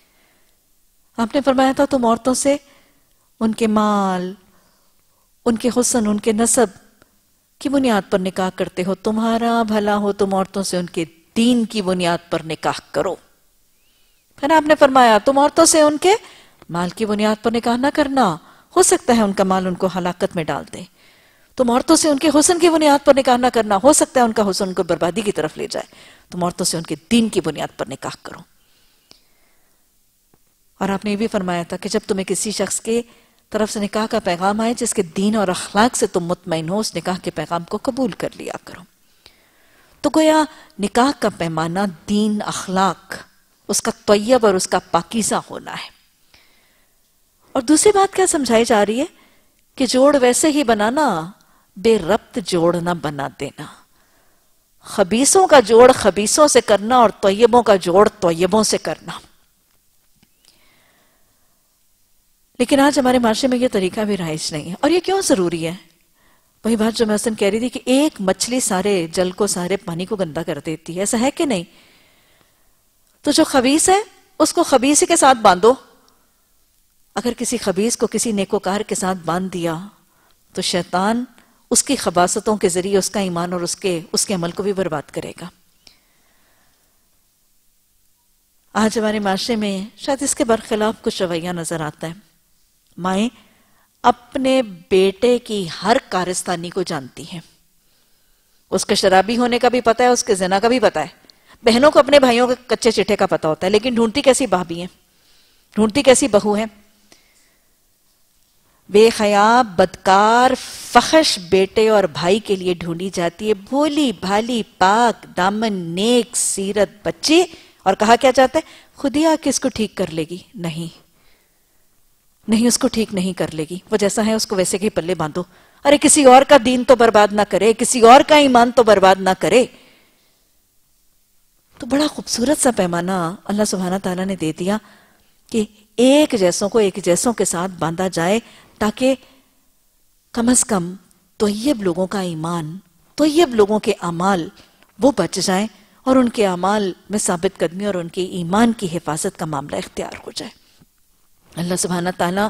آپ نے فرمایا تھا تم عورتوں سے ان کے مال, ان کے حسن, ان کے نسب کی بنیاد پر نکاح کرتے ہو. تمہارا بھلا ہو تم عورتوں سے ان کے دین کی بنیاد پر نکاح کرو. پھر آپ نے فرمایا تم عورتوں سے ان کے مال کی بنیاد پر نکاح نہ کرنا, ہو سکتا ہے ان کا مال ان کو ہلاکت میں ڈال دے. تم عورتوں سے ان کے حسن کی بنیاد پر نکاح نہ کرنا, ہو سکتا ہے ان کا حسن ان کو بربادی کی طرف لے جائے. تم عورتوں سے ان کے دین کی بنیاد پر نکاح کرو. اور آپ نے یہ بھی فرمایا تھا کہ جب تمہیں کسی شخص کے طرف سے نکاح کا پیغام آئے جس کے دین اور اخلاق سے تم مطمئن ہو, اس نکاح کے پیغام کو قبول کر لیا کرو. تو گویا نکاح کا پیمانہ دین, اخلاق, اس کا طیب اور اس کا پاکیزہ ہونا ہے. اور دوسری بات کیا سمجھائی جا رہی ہے کہ جوڑ ویسے ہی بنانا, بے ربط جوڑ نہ بنا دینا. خبیثوں کا جوڑ خبیثوں سے کرنا اور طیبوں کا جوڑ طیبوں سے کرنا. لیکن آج ہمارے معاشرے میں یہ طریقہ بھی رائج نہیں ہے. اور یہ کیوں ضروری ہے؟ وہی بات جو میں اس دن کہہ رہی تھی کہ ایک مچھلی سارے جل کو, سارے پانی کو گندا کر دیتی ہے. ایسا ہے کہ نہیں؟ تو جو خبیث ہے اس کو خبیثی کے ساتھ باندھو, اگر کسی خبیث کو کسی نیکوکار کے ساتھ باندھ دیا تو شیطان اس کی خباثتوں کے ذریعے اس کا ایمان اور اس کے اس کے عمل کو بھی برباد کرے گا۔ آج ہمارے معاشرے میں شاید اس کے برخلاف کچھ رویہ نظر آتا ہے۔ مائیں اپنے بیٹے کی ہر کارستانی کو جانتی ہیں، اس کے شرابی ہونے کا بھی پتہ ہے، اس کے زنا کا بھی پتہ ہے۔ بہنوں کو اپنے بھائیوں کے کچے چٹھے کا پتہ ہوتا ہے، لیکن ڈھونڈتی کیسی بھابھی ہیں، ڈھونڈتی کیسی بہو ہیں؟ بے حیا، بدکار، فحش بیٹے اور بھائی کے لیے ڈھونڈی جاتی ہے بھولی بھالی پاک دامن نیک سیرت بچی، اور کہا کیا چاہتا ہے؟ خود ہی آ کے اس کو ٹھیک کر لے گی۔ نہیں نہیں، اس کو ٹھیک نہیں کر لے گی، وہ جیسا ہے اس کو ویسے کے پلے باندھو۔ ارے کسی اور کا دین تو برباد نہ کرے، کسی اور کا ایمان تو برباد نہ کرے۔ تو بڑا خوبصورت سا پیمانہ اللہ سبحانہ تعالیٰ نے دے دیا کہ ایک جیسوں کو ایک جیسوں کے ساتھ باندھا جائے، تاکہ کم از کم طیب لوگوں کا ایمان، طیب لوگوں کے اعمال وہ بچ جائیں، اور ان کے اعمال میں ثابت قدمی اور ان کے ایمان کی حفاظت کا معاملہ اختیار ہو جائے۔ اللہ سبحانہ تعالیٰ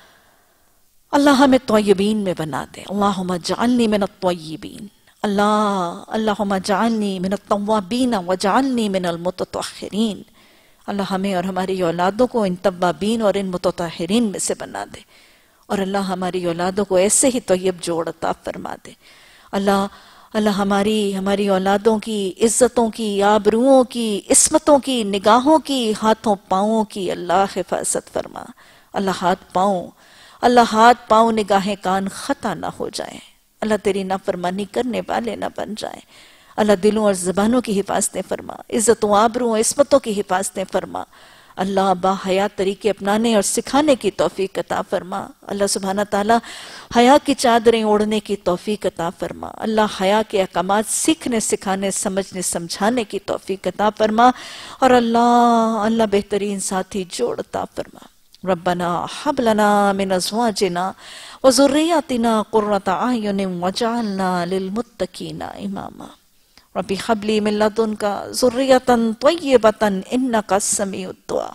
اللہ ہمیں طیبین میں بنا دے۔ اللہم اجعلنی من الطیبین، اللہ اللہم اجعلنی من التوابین واجعلنی من المتطہرین۔ اللہ ہمیں اور ہماری اولادوں کو ان توابین اور ان متطہرین میں سے بنا دے، اور اللہ ہماری اولادوں کو ایسے ہی طیب جوڑ عطا فرما دے۔ اللہ اللہ ہماری ہماری اولادوں کی عزتوں کی، آبروؤں کی، عصمتوں کی، نگاہوں کی، ہاتھوں پاؤں کی اللہ حفاظت فرما۔ اللہ ہاتھ پاؤں اللہ ہاتھ پاؤں نگاہیں کان خطا نہ ہو جائیں، اللہ تیری نافرمانی کرنے والے نہ بن جائیں۔ اللہ دلوں اور زبانوں کی حفاظتیں فرما، عزتوں آبروؤں عصمتوں کی حفاظتیں فرما۔ اللہ با حیا طریقے اپنانے اور سکھانے کی توفیق عطا فرما۔ اللہ سبحانہ تعالیٰ حیا کی چادریں اوڑھنے کی توفیق عطا فرما۔ اللہ حیا کے احکامات سیکھنے سکھانے سمجھنے سمجھانے کی توفیق عطا فرما، اور اللہ اللہ بہترین ساتھی جوڑ عطا فرما۔ ربنا حب لنا من ازواجنا وذریاتنا قرۃ اعین واجعلنا للمتقین اماما۔ ربی حب لی من لدنک ذریۃ طیبۃ انک السمیع الدعاء۔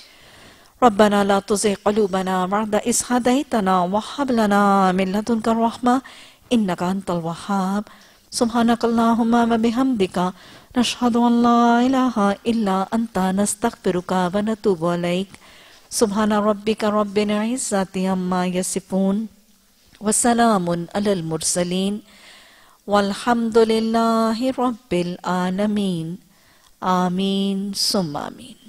ربنا لا تزغ قلوبنا بعد اذ ہدیتنا وہب لنا من لدنک الرحمۃ انک انت الوہاب۔ سبحانک اللہم وبحمدک نشہد ان لا الہ الا انت نستغفرک ونتوب الیک۔ سبحان ربک رب العزۃ عما یصفون وسلام علی المرسلین والحمد للہ رب العالمین۔ آمین ثم آمین۔